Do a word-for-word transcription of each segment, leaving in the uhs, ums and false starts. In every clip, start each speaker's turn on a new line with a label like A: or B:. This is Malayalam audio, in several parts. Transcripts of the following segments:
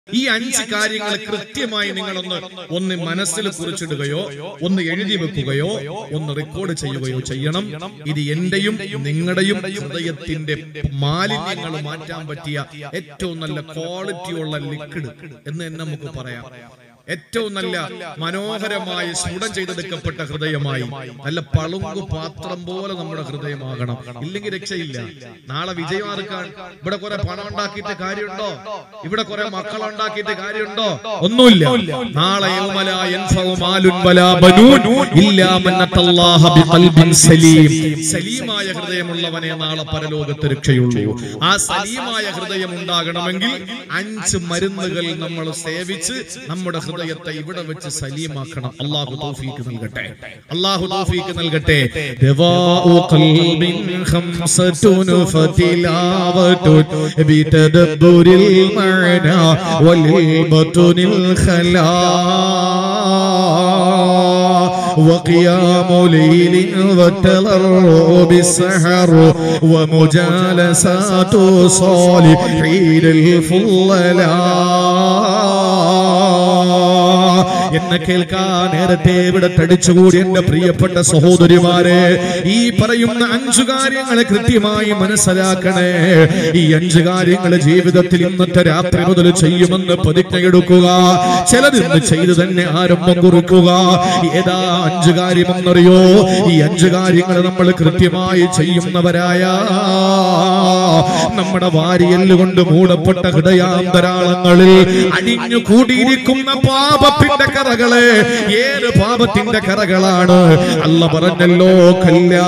A: ഈ അഞ്ച് കാര്യങ്ങൾ കൃത്യമായി നിങ്ങളൊന്ന് ഒന്ന് മനസ്സിൽ കുറിച്ചിടുകയോ ഒന്ന് എഴുതി വെക്കുകയോ ഒന്ന് റെക്കോർഡ് ചെയ്യുകയോ ചെയ്യണം. ഇത് എന്റെയും നിങ്ങളുടെയും ഹൃദയത്തിന്റെ മാലിന്യങ്ങൾ മാറ്റാൻ പറ്റിയ ഏറ്റവും നല്ല ക്വാളിറ്റിയുള്ള ലിക്വിഡ് എന്ന് തന്നെ നമുക്ക് പറയാം. ഏറ്റവും നല്ല മനോഹരമായി സ്ഫുടം ചെയ്തെടുക്കപ്പെട്ട ഹൃദയമായി നല്ല പളുങ്കു പാത്രം പോലെ നമ്മുടെ ഹൃദയമാകണം. ഇല്ലെങ്കിൽ രക്ഷയില്ല. നാളെ വിജയമാർക്കാൻ ഇവിടെ കുറെ പണം ഉണ്ടാക്കിയിട്ട് കാര്യമുണ്ടോ? ഇവിടെ കുറെ മക്കൾ ഉണ്ടാക്കിയിട്ട് കാര്യമുണ്ടോ? ഒന്നുമില്ല. നാളെ സലീമായ ഹൃദയമുള്ളവനെ നാളെ പരലോകത്ത് രക്ഷയുള്ളൂ. ആ സലീമായ ഹൃദയം ഉണ്ടാകണമെങ്കിൽ അഞ്ച് മരുന്നുകൾ നമ്മൾ സേവിച്ച് നമ്മുടെ ഹൃദയത്തെ ഇവിടെ വെച്ച് സലീമാക്കണം. അല്ലാഹു തൗഫീഖ് നൽകട്ടെ. അല്ലാഹു തൗഫീഖ് നൽകട്ടെ. ദവാഉ ഖൽബിൻ ഖംസതുൻ ഫതിലാവതുൻ ബിതദബ്ബുരിൽ മഅനാ വലിൽ ബതുനിൽ ഖലാ وقيام ليل وتضرع بالسحر ومجالسات صالحين الفضلاء. എന്നെ കേൾക്കാൻ നേരത്തെ ഇവിടെ തടിച്ചുകൂടി എന്റെ പ്രിയപ്പെട്ട സഹോദരിമാരെ, ഈ പറയുന്ന അഞ്ചു കാര്യങ്ങളെ കൃത്യമായി മനസ്സിലാക്കണേ. ഈ അഞ്ചു കാര്യങ്ങൾ ജീവിതത്തിൽ ഇന്നത്തെ രാത്രി മുതൽ ചെയ്യുമെന്ന് പ്രതിജ്ഞയെടുക്കുക. ചിലതിന്ന് ചെയ്തു തന്നെ ആരംഭം കുറിക്കുക. ഏതാ അഞ്ചു കാര്യമെന്നറിയോ? ഈ അഞ്ചു കാര്യങ്ങൾ നമ്മൾ കൃത്യമായി ചെയ്യുന്നവരായ നമ്മുടെ വാരിയല് കൊണ്ട് മൂടപ്പെട്ട ഹൃദയാന്തരാളങ്ങളിൽ അടിഞ്ഞു കൂടിയിരിക്കുന്ന പാപത്തിന്റെ കറകളെ, ഏത് പാപത്തിന്റെ കറകളാണ്? അല്ല പറഞ്ഞല്ലോ, കല്ലാ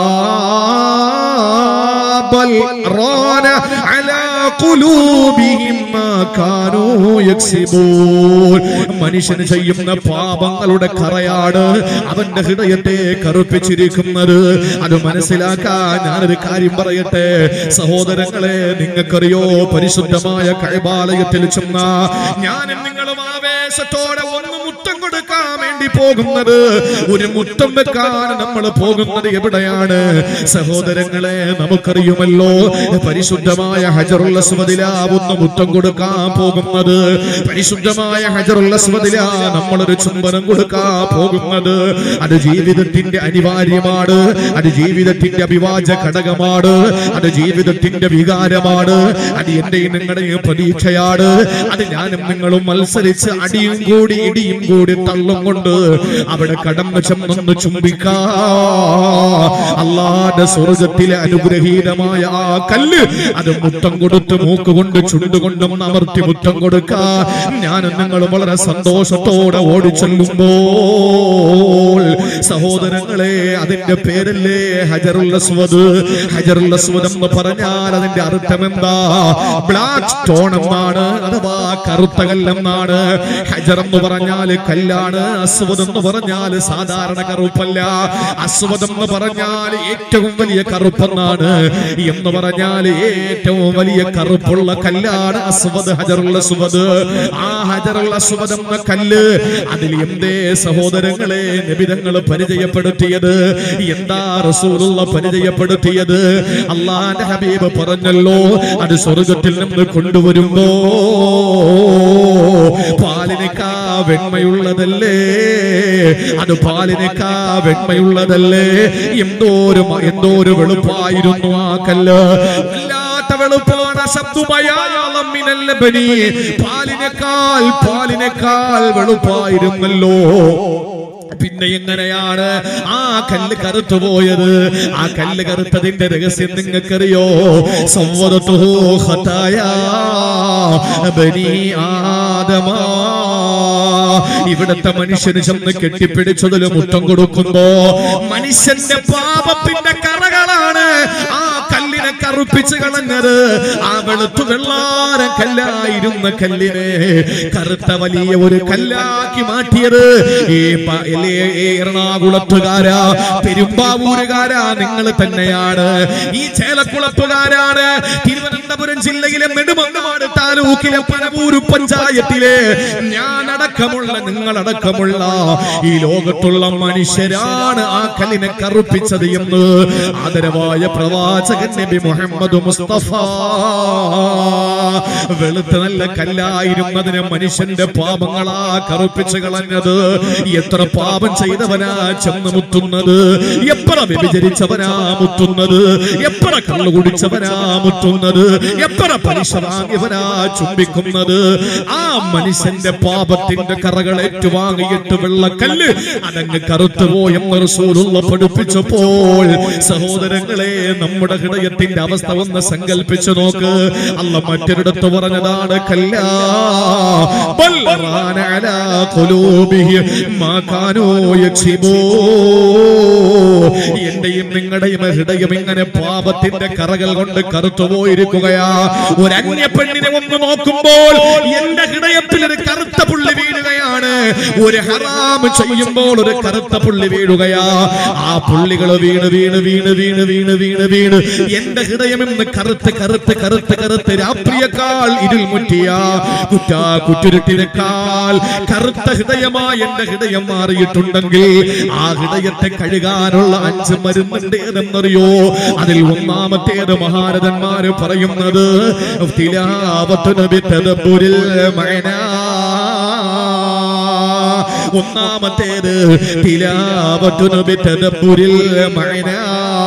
A: ബൽ റാന അലാ ഖുലൂബിഹിം മാ കാനൂ യക്സിബൂൻ. മനുഷ്യന് ചെയ്യുന്ന പാപങ്ങളുടെ കറയാണ് അവന്റെ ഹൃദയത്തെ കറുപ്പിച്ചിരിക്കുന്നത്. അത് മനസ്സിലാക്കാൻ ഞാനൊരു കാര്യം പറയട്ടെ സഹോദരങ്ങളെ. നിങ്ങൾക്കറിയോ, പരിശുദ്ധമായ കഅബാലയത്തിൽ ചെന്ന ഞാനും നിങ്ങളും ആവേശത്തോടെ ഒന്ന് മുത്തം കൊടുക്കാൻ വേണ്ടി പോകുന്നത്, ഒരു മുത്തം വെക്കാൻ നമ്മൾ പോകുന്നത് എവിടെയാണ് സഹോദരങ്ങളെ? നമുക്കറിയുമല്ലോ, പരിശുദ്ധമായ ഹജറുൽ അസ്വദിലാ ഒന്ന് മുത്തം കൊടുക്കാൻ പോകുന്നത്. പരിശുദ്ധമായ ഹജറുൽ അസ്വദിലാ നമ്മളൊരു ചുംബനം കൊടുക്കാൻ പോകുന്നത്. അത് ജീവിതത്തിന്റെ അനിവാര്യമാണ്. അത് ജീവിതത്തിന്റെ അഭിവാജ്യ ഘടകമാണ്. അത് ജീവിതത്തിന്റെ വികാരമാണ്. അത് എന്റെയും നിങ്ങളുടെയും പ്രതീക്ഷയാണ്. അത് ഞാനും നിങ്ങളും മത്സരിച്ച് അടിയും കൂടി ഇടിയും കൂടി തള്ളും കൊണ്ട് അവിടെ കടന്നു ചെന്നൊന്ന് ചുംബിക്കാ. അല്ലാഹുവിന്റെ സ്വർഗ്ഗത്തിലെ അനുഗ്രഹീതമായ ആ കല്ല് അത് മുത്തം കൊടുത്ത് മൂക്കുകൊണ്ട് ചുണ്ടുകൊണ്ടും അമർത്തി മുത്തം കൊടുക്കാ. ഞാനും നിങ്ങളും വളരെ സന്തോഷത്തോടെ ഓടിച്ചെല്ലുമ്പോൾ സഹോദരങ്ങളെ, അതിന്റെ പേരല്ലേ ഹജറുൽ അസ്വദ്. ഹജറുൽ അസ്വദ് എന്ന് പറഞ്ഞാൽ അതിന്റെ അർത്ഥം എന്താ? ബ്ലാക്ക് സ്റ്റോൺ എന്നാണ്, അഥവാ കറുത്ത കല്ലെന്നാണ്. ഹജർ എന്ന് പറഞ്ഞാൽ കല്ലാണ്. അസ്വദ് എന്ന് പറഞ്ഞാൽ സാധാരണ കറുപ്പല്ല. അസ്വദ് എന്ന് പറഞ്ഞാൽ ഏറ്റവും വലിയ കറുപ്പെന്നാണ്. എന്ന് പറഞ്ഞാൽ ഏറ്റവും വലിയ കറുപ്പുള്ള കല്ലാണ് അസ്വദ്, ഹജറുൽ അസ്വദ്. ആ ഹജറുൽ അസ്വദ് എന്ന കല്ല്, അതിൽ എന്തേ സഹോദരങ്ങളെ നബിതങ്ങൾ പരിചയപ്പെടുത്തിയത്? എന്താ റസൂലുള്ള പരിചയപ്പെടുത്തിയത്? അല്ലാഹുവിന്റെ ഹബീബ് പറഞ്ഞല്ലോ, അത് സ്വർഗ്ഗത്തിൽ നിന്ന് കൊണ്ടുവരുമ്പോ പാലിനേക്കാ വെണ്മയുള്ളതല്ലേ? അത് പാലിനേക്കാ വെണ്മയുള്ളതല്ലേ? എന്തോരു എന്തോരു വെളുപ്പായിരുന്നു ആ കല്ല്. വല്ലാത്ത വെളുപ്പാണ്. ശബ്ദുമയാളം മിനൽ ലബനി. പാലിനേക്കാൾ പാലിനേക്കാൾ വെളുപ്പായിരുന്നല്ലോ. പിന്നെ എങ്ങനെയാണ് ആ കല്ല് കറുത്തുപോയത്? ആ കല്ല് കറുത്തതിന്റെ രഹസ്യം നിങ്ങൾക്കറിയോ? സവ്വദതുഹു ഖതായാ ബനി ആദമ. ഇവിടത്തെ മനുഷ്യന് ചെന്ന് കെട്ടിപ്പിടിച്ചതിൽ മുത്തം കൊടുക്കുമ്പോ മനുഷ്യന്റെ പാപത്തിന്റെ കറകളാണ് ആ കല്ലിനെ കറുപ്പിച്ച് കളഞ്ഞത്. ആ വെളുത്തു വെള്ളാര കല്ലായിരുന്ന കല്ലിനെ കറുത്ത വലിയ ഒരു കല്ലാക്കി മാറ്റിയത് ഈ എറണാകുളത്തുകാരാ, പെരുമ്പാവൂരുകാരാ നിങ്ങൾ തന്നെയാണ്. ഈ ചേലക്കുളത്തുകാരാണ്. തിരുവനന്തപുരം ജില്ലയിലെ നെടുമങ്ങാട് താലൂക്കിലെ പനവൂര് പഞ്ചായത്തിലെ ഞാൻ അടക്കമുള്ള നിങ്ങളടക്കമുള്ള ഈ ലോകത്തുള്ള മനുഷ്യരാണ് ആ കല്ലിനെ കറുപ്പിച്ചത് എന്ന് ആദരവായ പ്രവാചകൻ നബി മുഹമ്മദ് മുഹമ്മദ് മുസ്തഫ. വെളുത്ത നല്ല കല്ലായിരുന്നതിനെ മനുഷ്യന്റെ പാപങ്ങളാ കറുപ്പിച്ച് കളഞ്ഞത്. എത്ര പാപം ചെയ്തവനാ ചെന്ന് മുത്തുന്നത്, എത്ര വ്യഭിചരിച്ചവനാ മുത്തുന്നത്, എത്ര കള്ളു കുടിച്ചവനാ മുത്തുന്നത്, എത്ര പലിശ വാങ്ങിയവനാ ചുംബിക്കുന്നത്. ആ മനുഷ്യന്റെ പാപത്തിന്റെ കറകൾ ഏറ്റുവാങ്ങിയിട്ട് വെള്ളക്കല്ല് അതങ്ങ് കറുത്തുപോയെന്ന് റസൂലുള്ള പഠിപ്പിച്ചപ്പോൾ സഹോദരങ്ങളെ, നമ്മുടെ ഹൃദയത്തിന്റെ അവസ്ഥ ഒന്ന് സങ്കല്പിച്ചു നോക്ക്. അല്ല മറ്റൊരിടത്ത് പറഞ്ഞതാണ്, കല്ലാ ബൽ റാന അലാ ഖുലൂബിഹി മാ കാനൂ യക്സിബൂ. എന്റെയും നിങ്ങളുടെയും ഹൃദയം ഇങ്ങനെ പാപത്തിന്റെ കറകൾ കൊണ്ട് കറുത്തുപോയിരിക്കുകയാ. ഒരു അന്യ പെണ്ണിനെ ഒന്ന് നോക്കുമ്പോൾ എന്റെ ഹൃദയത്തിൽ ഒരു കറുത്ത പുള്ളി വീഴുകയാണ്. ഒരു ഹറാം ചെയ്യുമ്പോൾ ഒരു കറുത്ത പുള്ളി വീഴുകയാ. ആ പുള്ളികൾ വീണ് വീണ് വീണ് വീണ് വീണ് വീണ് വീണ് എന്റെ ഹൃദയം ഇന്ന് കറുത്ത് കറുത്ത് കറുത്ത് കറുത്ത് രാത്രിയേക്കാൾ ഇരുൾ മുറ്റിയ കുറ്റാ കുറ്റുരുട്ടിനേക്കാൾ കറുത്ത ഹൃദയമായി എന്റെ ഹൃദയം മാറിയിട്ടുണ്ടെങ്കിൽ ആ ഹൃദയത്തെ കഴുകാനുള്ള അഞ്ച് മരുന്നുണ്ട് എന്നറിയോ? അതിൽ ഒന്നാമത്തേത് മഹാരഥന്മാര് പറയുന്നത് ഒന്നാമത്തേത് തിലാവത്തുൻ ബിതദബ്ബുരിൽ മഅനാ.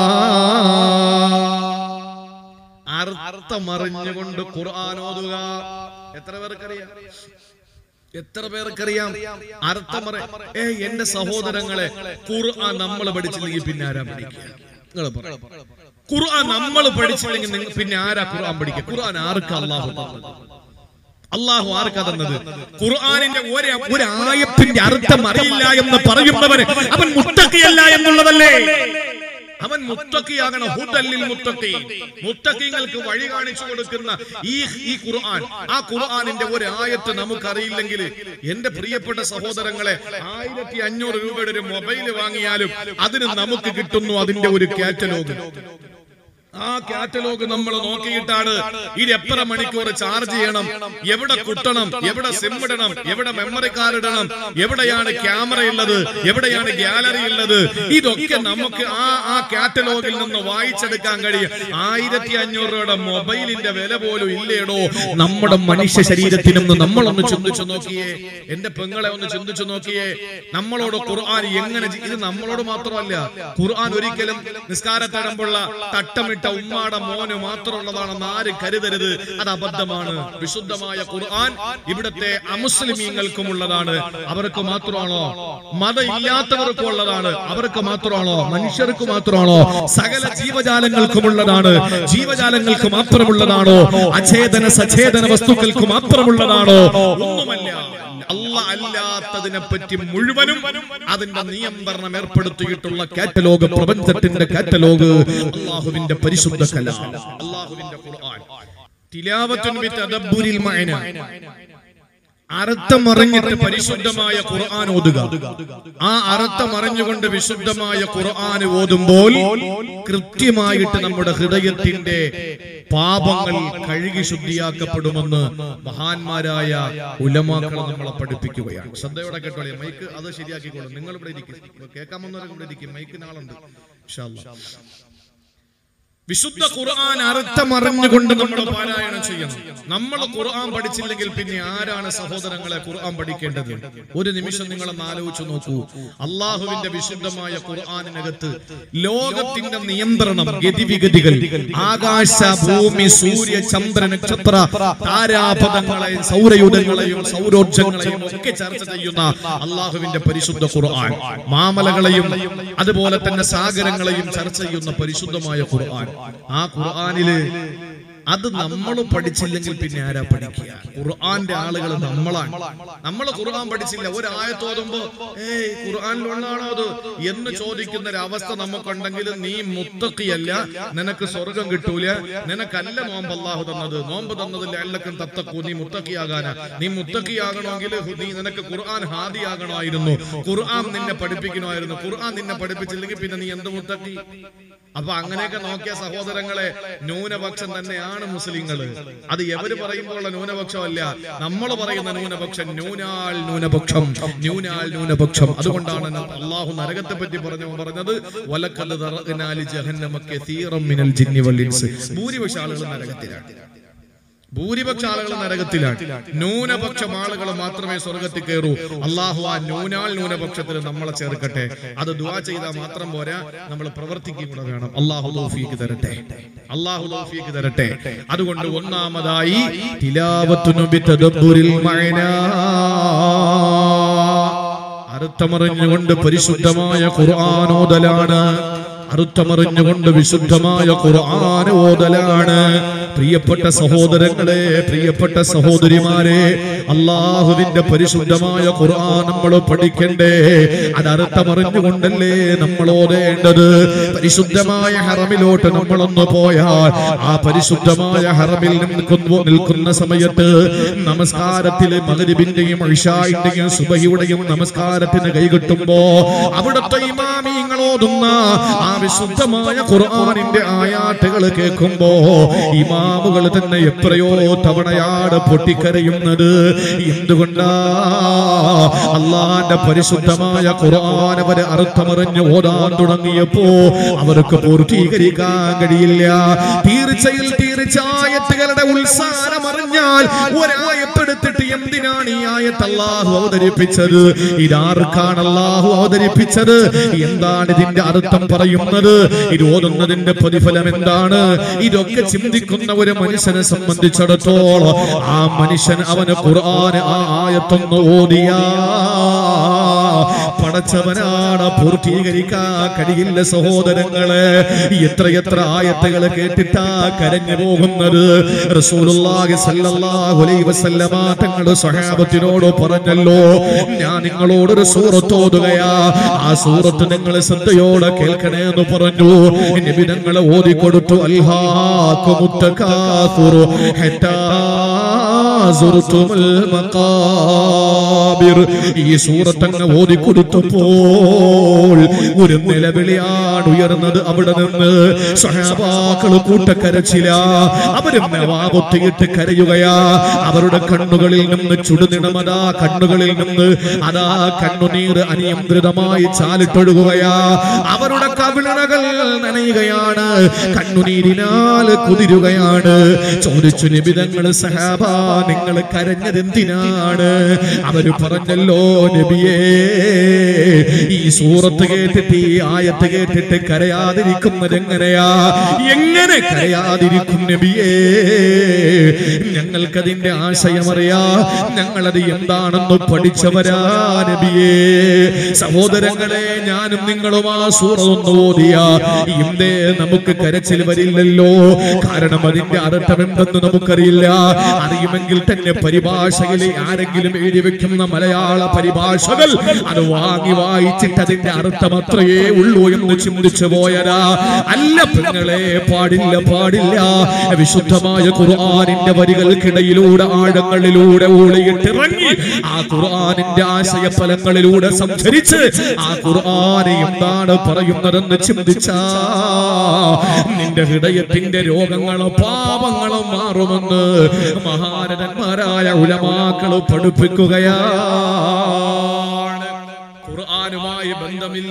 A: അർത്ഥമറിഞ്ഞുകൊണ്ട് ഖുർആൻ ഓതുക. എത്ര പേർക്കറിയാം? എത്ര പേർക്കറിയാം അർത്ഥം? ഏ എന്റെ സഹോദരങ്ങളെ, ഖുർആൻ നമ്മൾ പഠിച്ചില്ലെങ്കിൽ പിന്നെ ആരാ പഠിക്കുക? നിങ്ങൾ പറ. ഖുർആൻ നമ്മൾ പഠിച്ചില്ലെങ്കിൽ പിന്നെ ആരാ ഖുർആൻ പഠിക്കുക? ഖുർആൻ ആർക്കാ അല്ലാഹു തന്നത്? അല്ലാഹു ആർക്കാ തന്നത്? ഖുർആനിന്റെ ഒരു ഒരു ആയത്തിന്റെ അർത്ഥം അറിയില്ല എന്ന് പറയുന്നവന് അവൻ മുത്തഖിയല്ല എന്നുള്ളതല്ലേ? അവൻ മുത്തഖിയാകണം. ഹുദല്ലിൽ മുത്തഖീൻ, മുത്തഖീങ്ങൾക്ക് വഴി കാണിച്ചു കൊടുക്കുന്ന ഈ ഈ ഖുർആൻ, ആ ഖുർആനിന്റെ ഒരു ആയത്ത് നമുക്കറിയില്ലെങ്കിൽ എന്റെ പ്രിയപ്പെട്ട സഹോദരങ്ങളെ, ആയിരത്തി അഞ്ഞൂറ് രൂപയുടെ ഒരു മൊബൈൽ വാങ്ങിയാലും അതിന് നമുക്ക് കിട്ടുന്നു അതിന്റെ ഒരു കാറ്റലോഗ്. ആ കാറ്റലോഗ് നമ്മൾ നോക്കിയിട്ടാണ് ഇത് എത്ര മണിക്കൂർ ചാർജ് ചെയ്യണം, എവിടെ കുട്ടണം, എവിടെ സിം ഇടണം, എവിടെ മെമ്മറി കാർഡ് ഇടണം, എവിടെയാണ് ക്യാമറ ഉള്ളത്, എവിടെയാണ് ഗാലറി ഉള്ളത്, ഇതൊക്കെ നമുക്ക് ആ ആ കാറ്റലോഗിൽ നിന്ന് വായിച്ചെടുക്കാൻ കഴിയും. ആയിരത്തി അഞ്ഞൂറ് രൂപയുടെ മൊബൈലിന്റെ വില പോലും ഇല്ലേടോ നമ്മുടെ മനുഷ്യ ശരീരത്തിനൊന്ന് നമ്മളൊന്ന് ചിന്തിച്ചു നോക്കിയേ. എന്റെ പെങ്ങളെ ഒന്ന് ചിന്തിച്ചു നോക്കിയേ. നമ്മളോട് ഖുർആൻ എങ്ങനെ, ഇത് നമ്മളോട് മാത്രമല്ല, ഖുർആൻ ഒരിക്കലും നിസ്കാരത്തടമ്പുള്ള തട്ടമിട്ട ഉമ്മാടെ മോന് മാത്രമുള്ളതാണെന്ന് ആരും കരുതരുത്. അത് അബദ്ധമാണ്. വിശുദ്ധമായ ഖുർആൻ ഇവിടുത്തെ അമുസ്ലിമീങ്ങൾക്കും ഉള്ളതാണ്. അവർക്ക് മാത്രമാണോ? മത ഇല്ലാത്തവർക്കും ഉള്ളതാണ്. അവർക്ക് മാത്രമാണോ? മനുഷ്യർക്ക് മാത്രമാണോ? സകല ജീവജാലങ്ങൾക്കും ഉള്ളതാണ്. ജീവജാലങ്ങൾക്ക് മാത്രമുള്ളതാണോ? അചേതന സചേതന വസ്തുക്കൾക്ക് മാത്രമുള്ളതാണോ? ഒന്നുമല്ല. അല്ലാഹ് അല്ലാത്തതിനെ പറ്റി മുഴുവനും അതിന്റെ നിയന്ത്രണം ഏർപ്പെടുത്തിയിട്ടുള്ള കാറ്റലോഗ്, പ്രപഞ്ചത്തിന്റെ കാറ്റലോഗ് അല്ലാഹുവിന്റെ പരിശുദ്ധ കലാം, അല്ലാഹുവിന്റെ ഖുർആൻ. തിലാവത്തുൻ ബിതദബ്ബുരിൽ മഅനാ, അർത്ഥം അറിഞ്ഞിട്ട് പരിശുദ്ധമായ ഖുർആൻ ഓതുക. ആ അർത്ഥം അറിഞ്ഞുകൊണ്ട് വിശുദ്ധമായ ഖുർആൻ ഓതുമ്പോൾ കൃത്യമായിട്ട് നമ്മുടെ ഹൃദയത്തിന്റെ പാപങ്ങൾ കഴുകി ശുദ്ധിയാക്കപ്പെടുമെന്ന് മഹാന്മാരായ ഉലമാക്കൾ നമ്മളെ പഠിപ്പിക്കുകയാണ്. ശ്രദ്ധയോടെ കേട്ടോളെ. മൈക്ക് അത് ശരിയാക്കിക്കോളും. നിങ്ങൾ ഇവിടെ ഇരിക്കും, കേൾക്കാമെന്നവരെ ഇവിടെ ഇരിക്കും. മൈക്ക് നാളുണ്ട് ഇൻഷാ അല്ലാഹ്. വിശുദ്ധ ഖുർആൻ അർത്ഥം അറിഞ്ഞുകൊണ്ട് നമ്മൾ പാരായണം ചെയ്യണം. നമ്മൾ ഖുർആൻ പഠിച്ചില്ലെങ്കിൽ പിന്നെ ആരാണ് സഹോദരങ്ങളെ ഖുർആൻ പഠിക്കേണ്ടത്? ഒരു നിമിഷം നിങ്ങളൊന്ന് ആലോചിച്ചു നോക്കൂ. അള്ളാഹുവിന്റെ വിശുദ്ധമായ ഖുർആനിനകത്ത് ലോകത്തിന്റെ നിയന്ത്രണം, ഗതിവിഗതികൾ, ആകാശ ഭൂമി സൂര്യ ചന്ദ്ര നക്ഷത്ര താരാപഥങ്ങളെയും സൗരയുധങ്ങളെയും സൗരോർജങ്ങളെയും ഒക്കെ ചർച്ച ചെയ്യുന്ന അള്ളാഹുവിന്റെ പരിശുദ്ധ ഖുർആൻ, മാമലകളെയും അതുപോലെ തന്നെ സാഗരങ്ങളെയും ചർച്ച ചെയ്യുന്ന പരിശുദ്ധമായ ഖുർആൻ. ആ ഖുർആനില് അത് നമ്മൾ പഠിച്ചില്ലെങ്കിൽ പിന്നെ ആരാ പഠിക്കുക? ഖുർആന്റെ ആളുകൾ നമ്മളാണ്. നമ്മൾ ഖുർആൻ പഠിച്ചില്ല, ഒരു ആയത്തോതുമ്പോ ഏയ് ഖുർആനിലുള്ളതാണോ അത് എന്ന് ചോദിക്കുന്ന ഒരു അവസ്ഥ നമുക്കുണ്ടെങ്കിൽ നീ മുത്തഖിയല്ല, നിനക്ക് സ്വർഗം കിട്ടൂല, നിനക്കല്ല നോമ്പ് അല്ലാഹു തന്നത്. നോമ്പ് തന്നത് ലഅല്ലക്കും തത്തഖൂ, നീ മുത്തഖിയാകാനാ. നീ മുത്തഖിയാകണമെങ്കിൽ നീ നിനക്ക് ഖുർആൻ ഹാദിയാകണമായിരുന്നു, ഖുർആൻ നിന്നെ പഠിപ്പിക്കണമായിരുന്നു. ഖുർആൻ നിന്നെ പഠിപ്പിച്ചില്ലെങ്കിൽ പിന്നെ നീ എന്ത് മുത്തഖി? അപ്പൊ അങ്ങനെയൊക്കെ നോക്കിയ സഹോദരങ്ങളെ, ന്യൂനപക്ഷം തന്നെയാണ് മുസ്ലിങ്ങൾ. അത് എവര് പറയുമ്പോഴുള്ള ന്യൂനപക്ഷമല്ല, നമ്മൾ പറയുന്ന ന്യൂനപക്ഷം. ന്യൂനാൽ ന്യൂനപക്ഷം, ന്യൂനാൽ ന്യൂനപക്ഷം. അതുകൊണ്ടാണ് അള്ളാഹു നരകത്തെ പറ്റി പറഞ്ഞു പറഞ്ഞത്, വലഖദ് ദറഅനാ ലിജഹന്നമ കസീറൻ മിനൽ ജിന്നി വൽ ഇൻസ്. ഭൂരിപക്ഷ ആളുകൾ നരകത്തിലാണ്, ഭൂരിപക്ഷ ആളുകൾ നരകത്തിലാണ്. ന്യൂനപക്ഷം ആളുകൾ മാത്രമേ സ്വർഗത്തിൽ കയറൂ. അള്ളാഹു ആ ന്യൂനാൽ ന്യൂനപക്ഷത്തിൽ നമ്മളെ ചേർക്കട്ടെ. അത് ദുആ ചെയ്താൽ മാത്രം പോരാ, നമ്മൾ പ്രവർത്തിക്കുക കൂടെ വേണം. അള്ളാഹു തൗഫീഖ് തരട്ടെ, അള്ളാഹു തൗഫീഖ് തരട്ടെ. അതുകൊണ്ട് ഒന്നാമതായി തിലാവത്തുനു ബിതദബ്ബുരിൽ മഅനാ, അർത്ഥമറിഞ്ഞുകൊണ്ട് പരിശുദ്ധമായ ഖുർആൻ ഓതലാണ്, അർത്ഥമറിഞ്ഞുകൊണ്ട് വിശുദ്ധമായ ഖുർആൻ ഓതലാണ്. പ്രിയപ്പെട്ട സഹോദരങ്ങളെ, പ്രിയപ്പെട്ട സഹോദരിമാരെ, അള്ളാഹുവിന്റെ പരിശുദ്ധമായ ഖുർആൻ നമ്മൾ പഠിക്കണ്ടേ? അത് അർത്ഥമറിഞ്ഞുകൊണ്ടല്ലേ നമ്മൾ ഓതേണ്ടത്. പരിശുദ്ധമായ ഹറമിലോട്ട് നമ്മളൊന്ന് പോയാൽ ആ പരിശുദ്ധമായ ഹറമിൽ നിൽക്കുന്നു നിൽക്കുന്ന സമയത്ത് നമസ്കാരത്തിലെ മഗ്രിബിന്റെയും ഇശാഇന്റെയും സുബഹിയുടെയും നമസ്കാരത്തിന് കൈകെട്ടുമ്പോ അവിടുത്തെ ഇമാമിങ്ങൾ ഓതുന്ന ആ വിശുദ്ധമായ ഖുർആനിന്റെ ആയാത്തുകൾ കേൾക്കുമ്പോ ഇമാമുകൾ തന്നെ എത്രയോ തവണയാണ് പൊട്ടിക്കരയുന്നത്. എന്തുകൊണ്ടാ? അള്ളാന്റെ പരിശുദ്ധമായ ഖുർആൻ അവരെ അർത്ഥമറിഞ്ഞ് ഓതാൻ തുടങ്ങിയപ്പോ അവർക്ക് പൂർത്തീകരിക്കാൻ കഴിയില്ല. തീർച്ചയിൽ തീർച്ച ആയത്തുകളുടെ ഉത്സാഹം അറിഞ്ഞാൽ ഒരായപ്പെടുത്തിട്ട് എന്തിനാണ് ഈ ആയത്ത് അള്ളാഹു അവതരിപ്പിച്ചത്? ഇതാർക്കാണ് അള്ളാഹു അവതരിപ്പിച്ചത്? എന്താണ് ഇതിന്റെ അർത്ഥം പറയുന്നത്? ഇത് ഓതുന്നതിന്റെ പ്രതിഫലം എന്താണ്? ഇതൊക്കെ ചിന്തിക്കുന്ന ഒരു മനുഷ്യനെ സംബന്ധിച്ചിടത്തോളം ആ മനുഷ്യൻ അവന് ഖുർആൻ ആ ആയത്തൊന്ന് ഓതിയാ പടച്ചവനാണ്, പൂർത്തീകരിക്കാൻ കഴിയില്ല സഹോദരങ്ങളെ. എത്രയെത്ര ആയത്തുകൾ കേട്ടിട്ടാ കരഞ്ഞു പോകുന്നത്. റസൂലുള്ളാഹി സ്വല്ലല്ലാഹു അലൈഹി വസല്ലമ തങ്ങൾ സ്വഹാബത്തിനോട് പറഞ്ഞല്ലോ, ഞാൻ നിങ്ങളോടൊരു സൂറത്ത് ഓതുകയാ, ആ സൂറത്ത് നിങ്ങൾ ശ്രദ്ധയോടെ കേൾക്കണേ എന്ന് പറഞ്ഞു. നബി തങ്ങൾ ഓതിക്കൊടുത്തു. അൽഹാകുമുത് തകാസുറു ഹത്താ സുർതുൽ മഖാബിർ. ഈ സൂറത്ത് അങ്ങ് ഓതിക്കൊടുത്തപ്പോൾ ഒരു നിലവിളിയാണ് ഉയർന്നത്. അവിടെ നിന്ന് സ്വഹാബാക്കൾ കൂട്ടക്കരച്ചില. അവരും വാവൊത്തിയിട്ട് കരയുകയാ. അവരുടെ കണ്ണുകളിൽ നിന്ന് ചുടുനിണമതാ കണ്ണുകളിൽ നിന്ന് അതാ കണ്ണുനീർ അനിയന്ത്രിതമായി ചാലിട്ടൊഴുകുകയാ. അവരുടെ കവിളകൾ നനയുകയാണ്, കണ്ണുനീരിനാൽ കുതിരുകയാണ്. ചോദിച്ചു നബി തങ്ങൾ, സഹാബ നിങ്ങൾ കരഞ്ഞതെന്തിനാണ്? അവര് പറഞ്ഞല്ലോ, നബിയേ ഈ സൂറത്ത് കേട്ടിട്ട് ഈ ആയത്ത് കേട്ടിട്ട് കരയാതിരിക്കുന്നത് എങ്ങനെയാ? എങ്ങനെ കരയാതിരിക്കും നബിയേ? ഞങ്ങൾക്കതിന്റെ ആശയമറിയാ, ഞങ്ങളത് എന്താണെന്ന് പഠിച്ചവരാ നബിയേ. സഹോദരങ്ങളെ, ഞാനും നിങ്ങളും ആ സൂറത്ത് ഓതിയാ എന്തേ നമുക്ക് കരച്ചിൽ വരില്ലല്ലോ? കാരണം അതിന്റെ അർത്ഥം എന്തെന്ന് നമുക്കറിയില്ല. അറിയുമെങ്കിൽ തന്നെ പരിഭാഷയിൽ ആരെങ്കിലും എഴുതി വെക്കുന്ന മലയാള പരിഭാഷകൾ അത് വാങ്ങി വായിച്ചിട്ട് അതിന്റെ അർത്ഥം അത്രയേ ഉള്ളൂ എന്ന് ചിന്തിച്ചു പോയതാ. അല്ല പെങ്ങളെ, പാടില്ല പാടില്ല. വിശുദ്ധമായ ഖുർആനിന്റെ വരികൾക്കിടയിലൂടെ ആഴങ്ങളിലൂടെ ഊളിയിട്ടിറങ്ങി ആ ഖുർആനിന്റെ ആശയഫലങ്ങളിലൂടെ സംചരിച്ച് ആ ഖുർആൻ എന്താണ് പറയുന്നതെന്ന് ചിന്തിച്ചാ നിന്റെ ഹൃദയത്തിന്റെ രോഗങ്ങളും പാപങ്ങളും മാറുമെന്ന് മഹാരഥന്മാരായ ഉലമാക്കള് പഠിപ്പിക്കുകയാണ്. ഖുർആനുമായി ബന്ധമില്ല.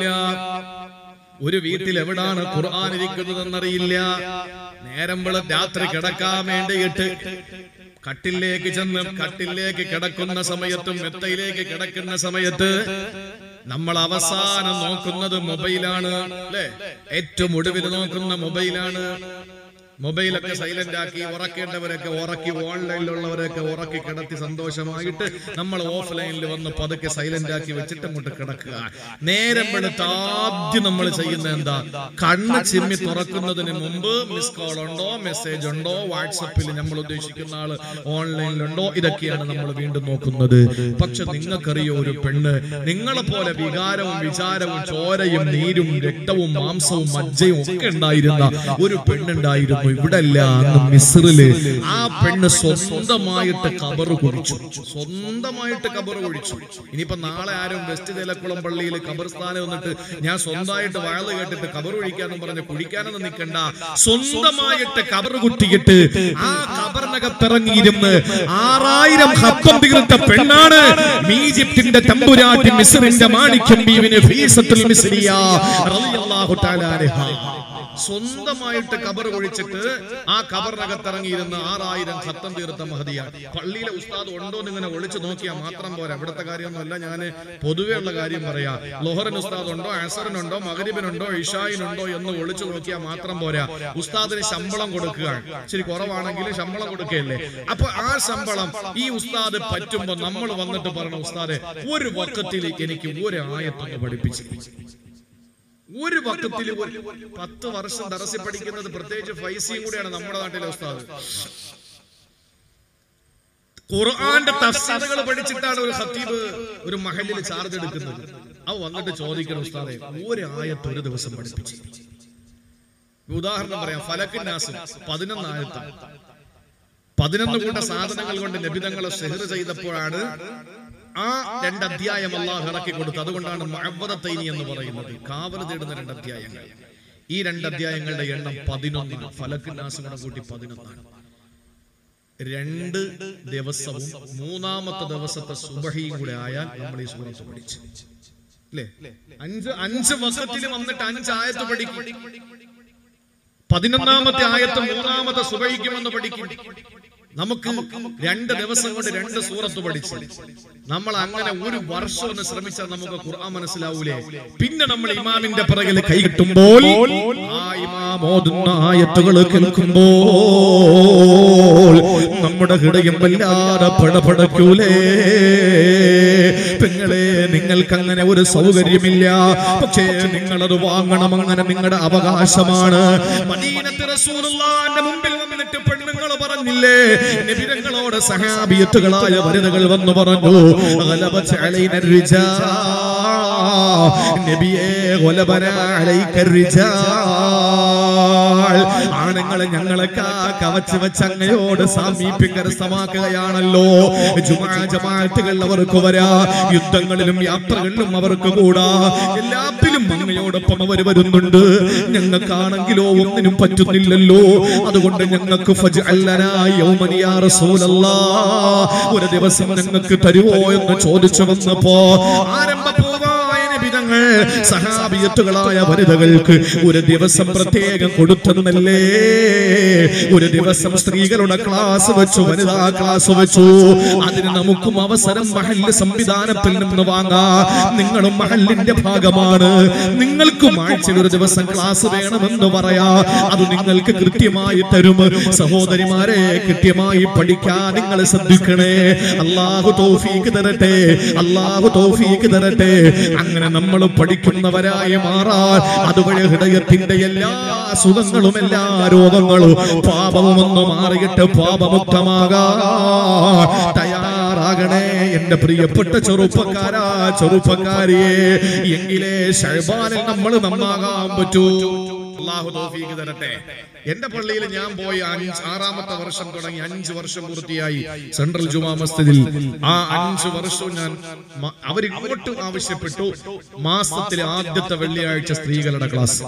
A: ഒരു വീട്ടിൽ എവിടാണ് ഖുർആൻ ഇരിക്കുന്നതെന്നറിയില്ല. നേരം വെളും രാത്രി കിടക്കാൻ വേണ്ടിയിട്ട് കട്ടിലേക്ക് ചെന്ന് കട്ടിലേക്ക് കിടക്കുന്ന സമയത്തും മെത്തയിലേക്ക് കിടക്കുന്ന സമയത്ത് നമ്മൾ അവസാനം നോക്കുന്നത് മൊബൈലാണ്, അല്ലെ? ഏറ്റവും ഒടുവിൽ നോക്കുന്ന മൊബൈലാണ്. മൊബൈലൊക്കെ സൈലന്റ് ആക്കി ഉറക്കേണ്ടവരൊക്കെ ഉറക്കി, ഓൺലൈനിലുള്ളവരൊക്കെ ഉറക്കി കിടത്തി സന്തോഷമായിട്ട് നമ്മൾ ഓഫ്ലൈനിൽ വന്ന് പതുക്കെ സൈലന്റ് ആക്കി വെച്ചിട്ട് അങ്ങോട്ട് കിടക്കുക. നേരം വെളുത്ത് ആദ്യം നമ്മൾ ചെയ്യുന്ന എന്താ? കണ്ണ് ചിമ്മി തുറക്കുന്നതിന് മുമ്പ് മിസ് കോൾ ഉണ്ടോ, മെസ്സേജ് ഉണ്ടോ, വാട്സപ്പിൽ നമ്മൾ ഉദ്ദേശിക്കുന്ന ആള് ഓൺലൈനിലുണ്ടോ, ഇതൊക്കെയാണ് നമ്മൾ വീണ്ടും നോക്കുന്നത്. പക്ഷെ നിങ്ങൾക്കറിയോ, ഒരു പെണ്ണ് നിങ്ങളെ പോലെ വികാരവും വിചാരവും ചോരയും നീരും രക്തവും മാംസവും മജ്ജയും ഒക്കെ ഉണ്ടായിരുന്ന ഒരു പെണ്ണുണ്ടായിരുന്നു. ഇതായിരുന്നു. ഇവിടെ അല്ല, അന്ന് മിസ്റില് ആ പെണ്ണ് സ്വന്തമായിട്ട് കബറ് കുഴിച്ചു, സ്വന്തമായിട്ട് കബറ് കുഴിച്ചു. ഇനിയിപ്പോ നാളെ ആരും വെസ്റ്റ് തേലക്കുളം പള്ളിയിൽ ഖബർസ്ഥാനം വന്നിട്ട് ഞാൻ സ്വന്തമായിട്ട് വയല് കേട്ടിട്ട് കബറ് കുഴിക്കാന്നും പറഞ്ഞ് കുഴിക്കാനൊന്നും നിൽക്കണ്ട. സ്വന്തമായിട്ട് കബറ് കുത്തിയിട്ട് ആ കബറിനകത്തിറങ്ങിയിരുന്ന് ആറായിരം ഹത്തം തീർത്ത പെണ്ണാണ് ഈജിപ്തിന്റെ തമ്പുരാട്ടി മിസ്റിന്റെ മാണിക്യം ബീവിന് ഫീസത്തുൽ മിസ്രിയ റളിയല്ലാഹു തആല അൻഹ. സ്വന്തമായിട്ട് കബർ ഒഴിച്ചിട്ട് ആ കബറിനകത്തിറങ്ങിയിരുന്ന ആറായിരം ഖത്തം തീർത്ത മഹദിയാണ്. പള്ളിയിലെ ഉസ്താദ് ഉണ്ടോ എന്ന് ഇങ്ങനെ ഒളിച്ചു നോക്കിയാൽ മാത്രം പോരാ. ഇവിടുത്തെ കാര്യമൊന്നുമല്ല, ഞാൻ പൊതുവെ ഉള്ള കാര്യം പറയാ. ലോഹറിന് ഉസ്താദ് ഉണ്ടോ, അസറിനുണ്ടോ, മഗ്രിബിനുണ്ടോ, ഇഷായിനുണ്ടോ എന്ന് ഒളിച്ചു നോക്കിയാൽ മാത്രം പോരാ. ഉസ്താദിന് ശമ്പളം കൊടുക്കുകയാണ്, ശരി കുറവാണെങ്കിൽ ശമ്പളം കൊടുക്കുകയല്ലേ. അപ്പൊ ആ ശമ്പളം ഈ ഉസ്താദ് പറ്റുമ്പോ നമ്മൾ വന്നിട്ട് പറയണം, ഉസ്താദെ ഒരു വക്കത്തിൽ എനിക്ക് ഒരു ആയത്തൊന്ന് പഠിപ്പിച്ചു. ഒരു വക്കത്തിൽ പത്ത് വർഷം ദർസിൽ പഠിക്കുന്നത്, പ്രത്യേകിച്ച് ഫൈസിയും കൂടിയാണ് നമ്മുടെ നാട്ടിലെ ഉസ്താദ്. ഖുർആന്റെ തഫ്സീറുകൾ പഠിച്ചിട്ടാണ് ഒരു ഖത്തീബ് ഒരു മഹല്ലിൽ ചാർജ് എടുക്കുന്നത്. അവ വന്നിട്ട് ചോദിക്കണം, ഉസ്താദെ ഒരു ആയത്ത് ഒരു ദിവസം പഠിപ്പിച്ചു. ഉദാഹരണം പറയാം, ഫലക്കിൻ നാസ് പതിനൊന്ന് ആയത്ത്, പതിനൊന്ന് കൂട്ട സാധനങ്ങൾ കൊണ്ട് നബിതങ്ങളെ സെഹ്ർ ചെയ്തപ്പോഴാണ് ആ രണ്ട് അധ്യായം അല്ലാഹു ഇറക്കി കൊടുത്തു. അതുകൊണ്ടാണ് മുഅവ്വദത്തൈനി എന്ന് പറയുന്നത്, കാവൽ തേടുന്ന രണ്ട് അധ്യായങ്ങൾ. ഈ രണ്ട് അധ്യായങ്ങളുടെ എണ്ണം പതിനൊന്നാണ്. ഫലക്കിൻ നാസ് കൂടെ കൂട്ടി പതിനൊന്നാണ്. രണ്ട് ദിവസവും മൂന്നാമത്തെ ദിവസത്തെ സുബഹിയും കൂടെ ആയാൽ നമ്മൾ ഈ സൂറത്ത് പഠിച്ചു അല്ലേ. അഞ്ച് അഞ്ച് വസത്തിൽ വന്നിട്ട് അഞ്ച് ആയത്ത് പഠിക്കും. പതിനൊന്നാമത്തെ ആയത്ത് മൂന്നാമത്തെ സുബഹിക്കുമെന്ന് പഠിക്കും. നമുക്ക് രണ്ട് ദിവസം കൊണ്ട് രണ്ട് സൂറത്ത് പഠിച്ചു. നമ്മൾ അങ്ങനെ ഒരു വർഷം ഒന്ന് ശ്രമിച്ചാൽ നമുക്ക് ഖുർആൻ മനസ്സിലാവൂലേ. പിന്നെ നമ്മൾ ഇമാമിന്റെ പിറകിൽ കൈകിട്ടുമ്പോൾ ആ ഇമാം ഓതുന്ന ആയത്തുകൾ കേൾക്കുമ്പോൾ നമ്മുടെ ഹൃദയം വല്ലാതെ പടപടക്കൂലേ. പെങ്ങളെ, നിങ്ങൾക്ക് അങ്ങനെ ഒരു സൗകര്യമില്ല, പക്ഷേ നിങ്ങളത് വാങ്ങണം. അങ്ങനെ നിങ്ങളുടെ അവകാശമാണ്. മദീനത്തെ റസൂലുള്ളാഹിന്റെ മുമ്പിൽ വന്നിട്ട് പെണ്ണുങ്ങൾ പറഞ്ഞില്ലേ, നബിതങ്ങളോട് സഹാബിയത്തുകളായ വനിതകൾ വന്നു പറഞ്ഞു, ഗലബത അലൈന റിജാൽ, നബിയേ ഗലബന അലൈക റിജാൽ, ആണുങ്ങളെ ഞങ്ങളൊക്കെ കവച്ച് വെച്ച് അങ്ങയോട് സാമീപ്യം കരസ്ഥമാക്കുകയാണല്ലോ. ജുമാ ജമാഅത്തുകൾ അവർക്ക് വരാ, യുദ്ധങ്ങളിലും യാത്രകളിലും അവർക്ക് കൂടാ, എല്ലാത്തിലും അങ്ങയോടൊപ്പം അവർ വരുന്നുണ്ട്. ഞങ്ങൾക്കാണെങ്കിലോ ഒന്നിനും പറ്റുന്നില്ലല്ലോ. അതുകൊണ്ട് ഞങ്ങൾക്ക് ഫജ്അൽ ലനാ യൗമൻ യാ റസൂലല്ലാഹ്, ഒരു ദിവസം ഞങ്ങൾക്ക് തരുവോ എന്ന് ചോദിച്ചു വന്നപ്പോ ആരംഭപൂർവമായ നബിതങ്ങൾ സഹാബിയത്തുകളായ വനിതകൾക്ക് ഒരു ദിവസം പ്രത്യേകം കൊടുത്തെന്നല്ലേ. ഒരു ദിവസം സ്ത്രീകളുടെ ക്ലാസ് വെച്ചു, വനിതാ ക്ലാസ് വെച്ചു. അതിന് നമുക്കും അവസരം മഹല്ല് സംവിധാനത്തിൽ നിന്ന് വാങ്ങാം. നിങ്ങളും മഹല്ലിന്റെ ഭാഗമാണ്, നിങ്ങൾക്കും ആഴ്ചയിൽ ഒരു ദിവസം ക്ലാസ് വേണമെന്ന് പറയാ. അത് നിങ്ങൾക്ക് കൃത്യമായി തരും. സഹോദരിമാരെ, കൃത്യമായി പഠിക്കാൻ നിങ്ങൾ ശ്രദ്ധിക്കണേ. അല്ലാഹു തൗഫീഖ് തരട്ടെ, അല്ലാഹു തൗഫീഖ് തരട്ടെ. അങ്ങനെ നമ്മൾ പഠിക്കുന്നവരായി മാറാൻ, അതുവഴി ഹൃദയത്തിന്റെ എല്ലാ സുഖങ്ങളും എല്ലാ രോഗങ്ങളും പാപവും ഒന്ന് മാറിയിട്ട് പാപമുക്തമാകാൻ തയ്യാറാകണേ എന്റെ പ്രിയപ്പെട്ട ചെറുപ്പക്കാരാ, ചെറുപ്പക്കാരിയെ. എങ്കിലേ ശഅബാനിൽ നമ്മൾ നന്നാകാൻ പറ്റൂ. അല്ലാഹു തൗഫീഖ് തരട്ടെ. എന്റെ പള്ളിയിൽ ഞാൻ പോയി അഞ്ച് ആറാമത്തെ വർഷം തുടങ്ങി, അഞ്ചു വർഷം പൂർത്തിയായി സെൻട്രൽ ജുമാ മസ്ജിദിൽ. ആ അഞ്ചു വർഷവും ഞാൻ അവരിങ്ങോട്ടും ആവശ്യപ്പെട്ടു, മാസത്തിലെ ആദ്യത്തെ വെള്ളിയാഴ്ച സ്ത്രീകളുടെ ക്ലാസ്.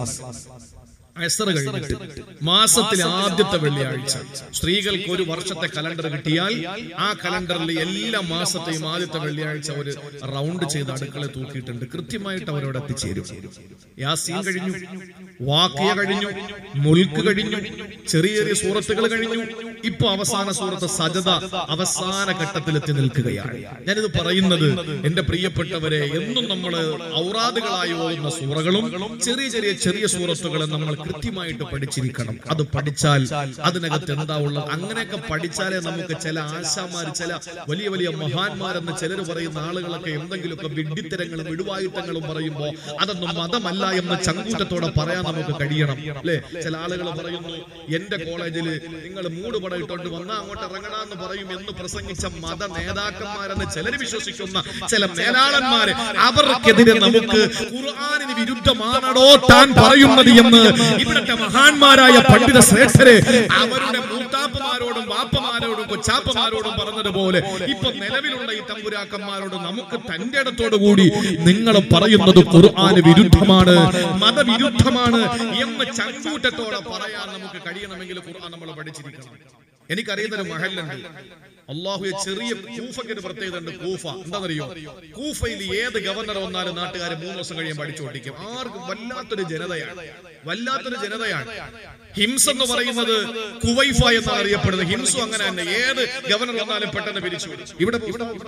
A: അസർ കഴിഞ്ഞിട്ട് മാസത്തിലെ ആദ്യത്തെ വെള്ളിയാഴ്ച സ്ത്രീകൾക്ക് ഒരു വർഷത്തെ കലണ്ടർ കിട്ടിയാൽ ആ കലണ്ടറിൽ എല്ലാ മാസത്തെയും ആദ്യത്തെ വെള്ളിയാഴ്ച ഒരു റൗണ്ട് ചെയ്ത് അടുക്കള തൂക്കിയിട്ടുണ്ട്. കൃത്യമായിട്ട് അവരോട് എത്തിച്ചേരും. യാസീൻ കഴിഞ്ഞു, വാഖിയ കഴിഞ്ഞു, മുൽക്ക് കഴിഞ്ഞു, ചെറിയ ചെറിയ സൂറത്തുകൾ കഴിഞ്ഞു. ഇപ്പൊ അവസാന സൂറത്ത് സജദ അവസാന ഘട്ടത്തിലെത്തി നിൽക്കുകയാണ്. ഞാനിത് പറയുന്നത് എന്റെ പ്രിയപ്പെട്ടവരെ, എന്നും നമ്മൾ ഔറാദുകളായി ഓടുന്ന സൂറകളും ചെറിയ ചെറിയ ചെറിയ സൂറത്തുകളും നമ്മൾ കൃത്യമായിട്ട് പഠിച്ചിരിക്കണം. അത് പഠിച്ചാൽ അതിനകത്ത് എന്താ ഉള്ളത്, അങ്ങനെയൊക്കെ പഠിച്ചാലേ നമുക്ക് ചില ആശാമാർ, ചില വലിയ വലിയ മഹാന്മാരെന്ന് ചിലർ പറയുന്ന ആളുകളൊക്കെ എന്തെങ്കിലുമൊക്കെ വിഡ്ഢിത്തരങ്ങളും വിടുവായുത്തങ്ങളും പറയുമ്പോൾ അതൊന്നും മതമല്ല എന്ന് ചങ്കൂറ്റത്തോടെ പറയാൻ നമുക്ക് കഴിയണം അല്ലെ. ചില ആളുകൾ പറയുന്നു, എന്റെ കോളേജിൽ നിങ്ങൾ മൂടുപട ഇട്ടോണ്ട് വന്നാ അങ്ങോട്ട് ഇറങ്ങണമെന്ന് പറയും എന്ന് പ്രസംഗിച്ച മത നേതാക്കന്മാരെന്ന് ചിലർ വിശ്വസിക്കുന്ന ചില മേലാളന്മാര്, അവർക്കെതിരെ നമുക്ക് ഖുർആനിന് വിരുദ്ധമാണോ താൻ പറയുന്നത് എന്ന് ഇവിടുത്തെ മഹാന്മാരായ പണ്ഡിത ശ്രേഷ്ഠരെ അവരുടെ മൂത്താപ്പമാരോടും വാപ്പമാരോടും കൊച്ചാപ്പമാരോടും പറഞ്ഞതുപോലെ ഇപ്പൊ നിലവിലുള്ള ഈ തമ്പുരാക്കന്മാരോട് നമുക്ക് തന്റെ ഇടത്തോടു കൂടി നിങ്ങൾ പറയുന്നത് ഖുർആന് വിരുദ്ധമാണ്, മതവിരുദ്ധമാണ് എന്ന് ചങ്കൂറ്റത്തോടെ പറയാൻ നമുക്ക് കഴിയണമെങ്കിൽ ഖുർആൻ നമ്മൾ പഠിച്ചിരിക്കണം. എനിക്കറിയുന്നൊരു മഹല്ലുണ്ട്, അള്ളാഹുയെ ചെറിയ കൂഫയ്ക്ക് ഒരു പ്രത്യേകത ഉണ്ട്. കൂഫ എന്താണെന്നറിയോ? കൂഫയിൽ ഏത് ഗവർണർ വന്നാലും നാട്ടുകാരെ മൂന്ന് ദിവസം കഴിയുമ്പോൾ അടിച്ചോട്ടിക്കും. ആർക്കും വല്ലാത്തൊരു ജനതയാണ്, വല്ലാത്തൊരു ജനതയാണ്. ഹിംസ എന്ന് പറയുന്നത് കുവൈഫ എന്നാണ് അറിയപ്പെടുന്നത്. ഹിംസു അങ്ങനെ തന്നെ, ഏത് ഗവർണർ വന്നാലും പെട്ടെന്ന് പിരിച്ചു. ഇവിടെ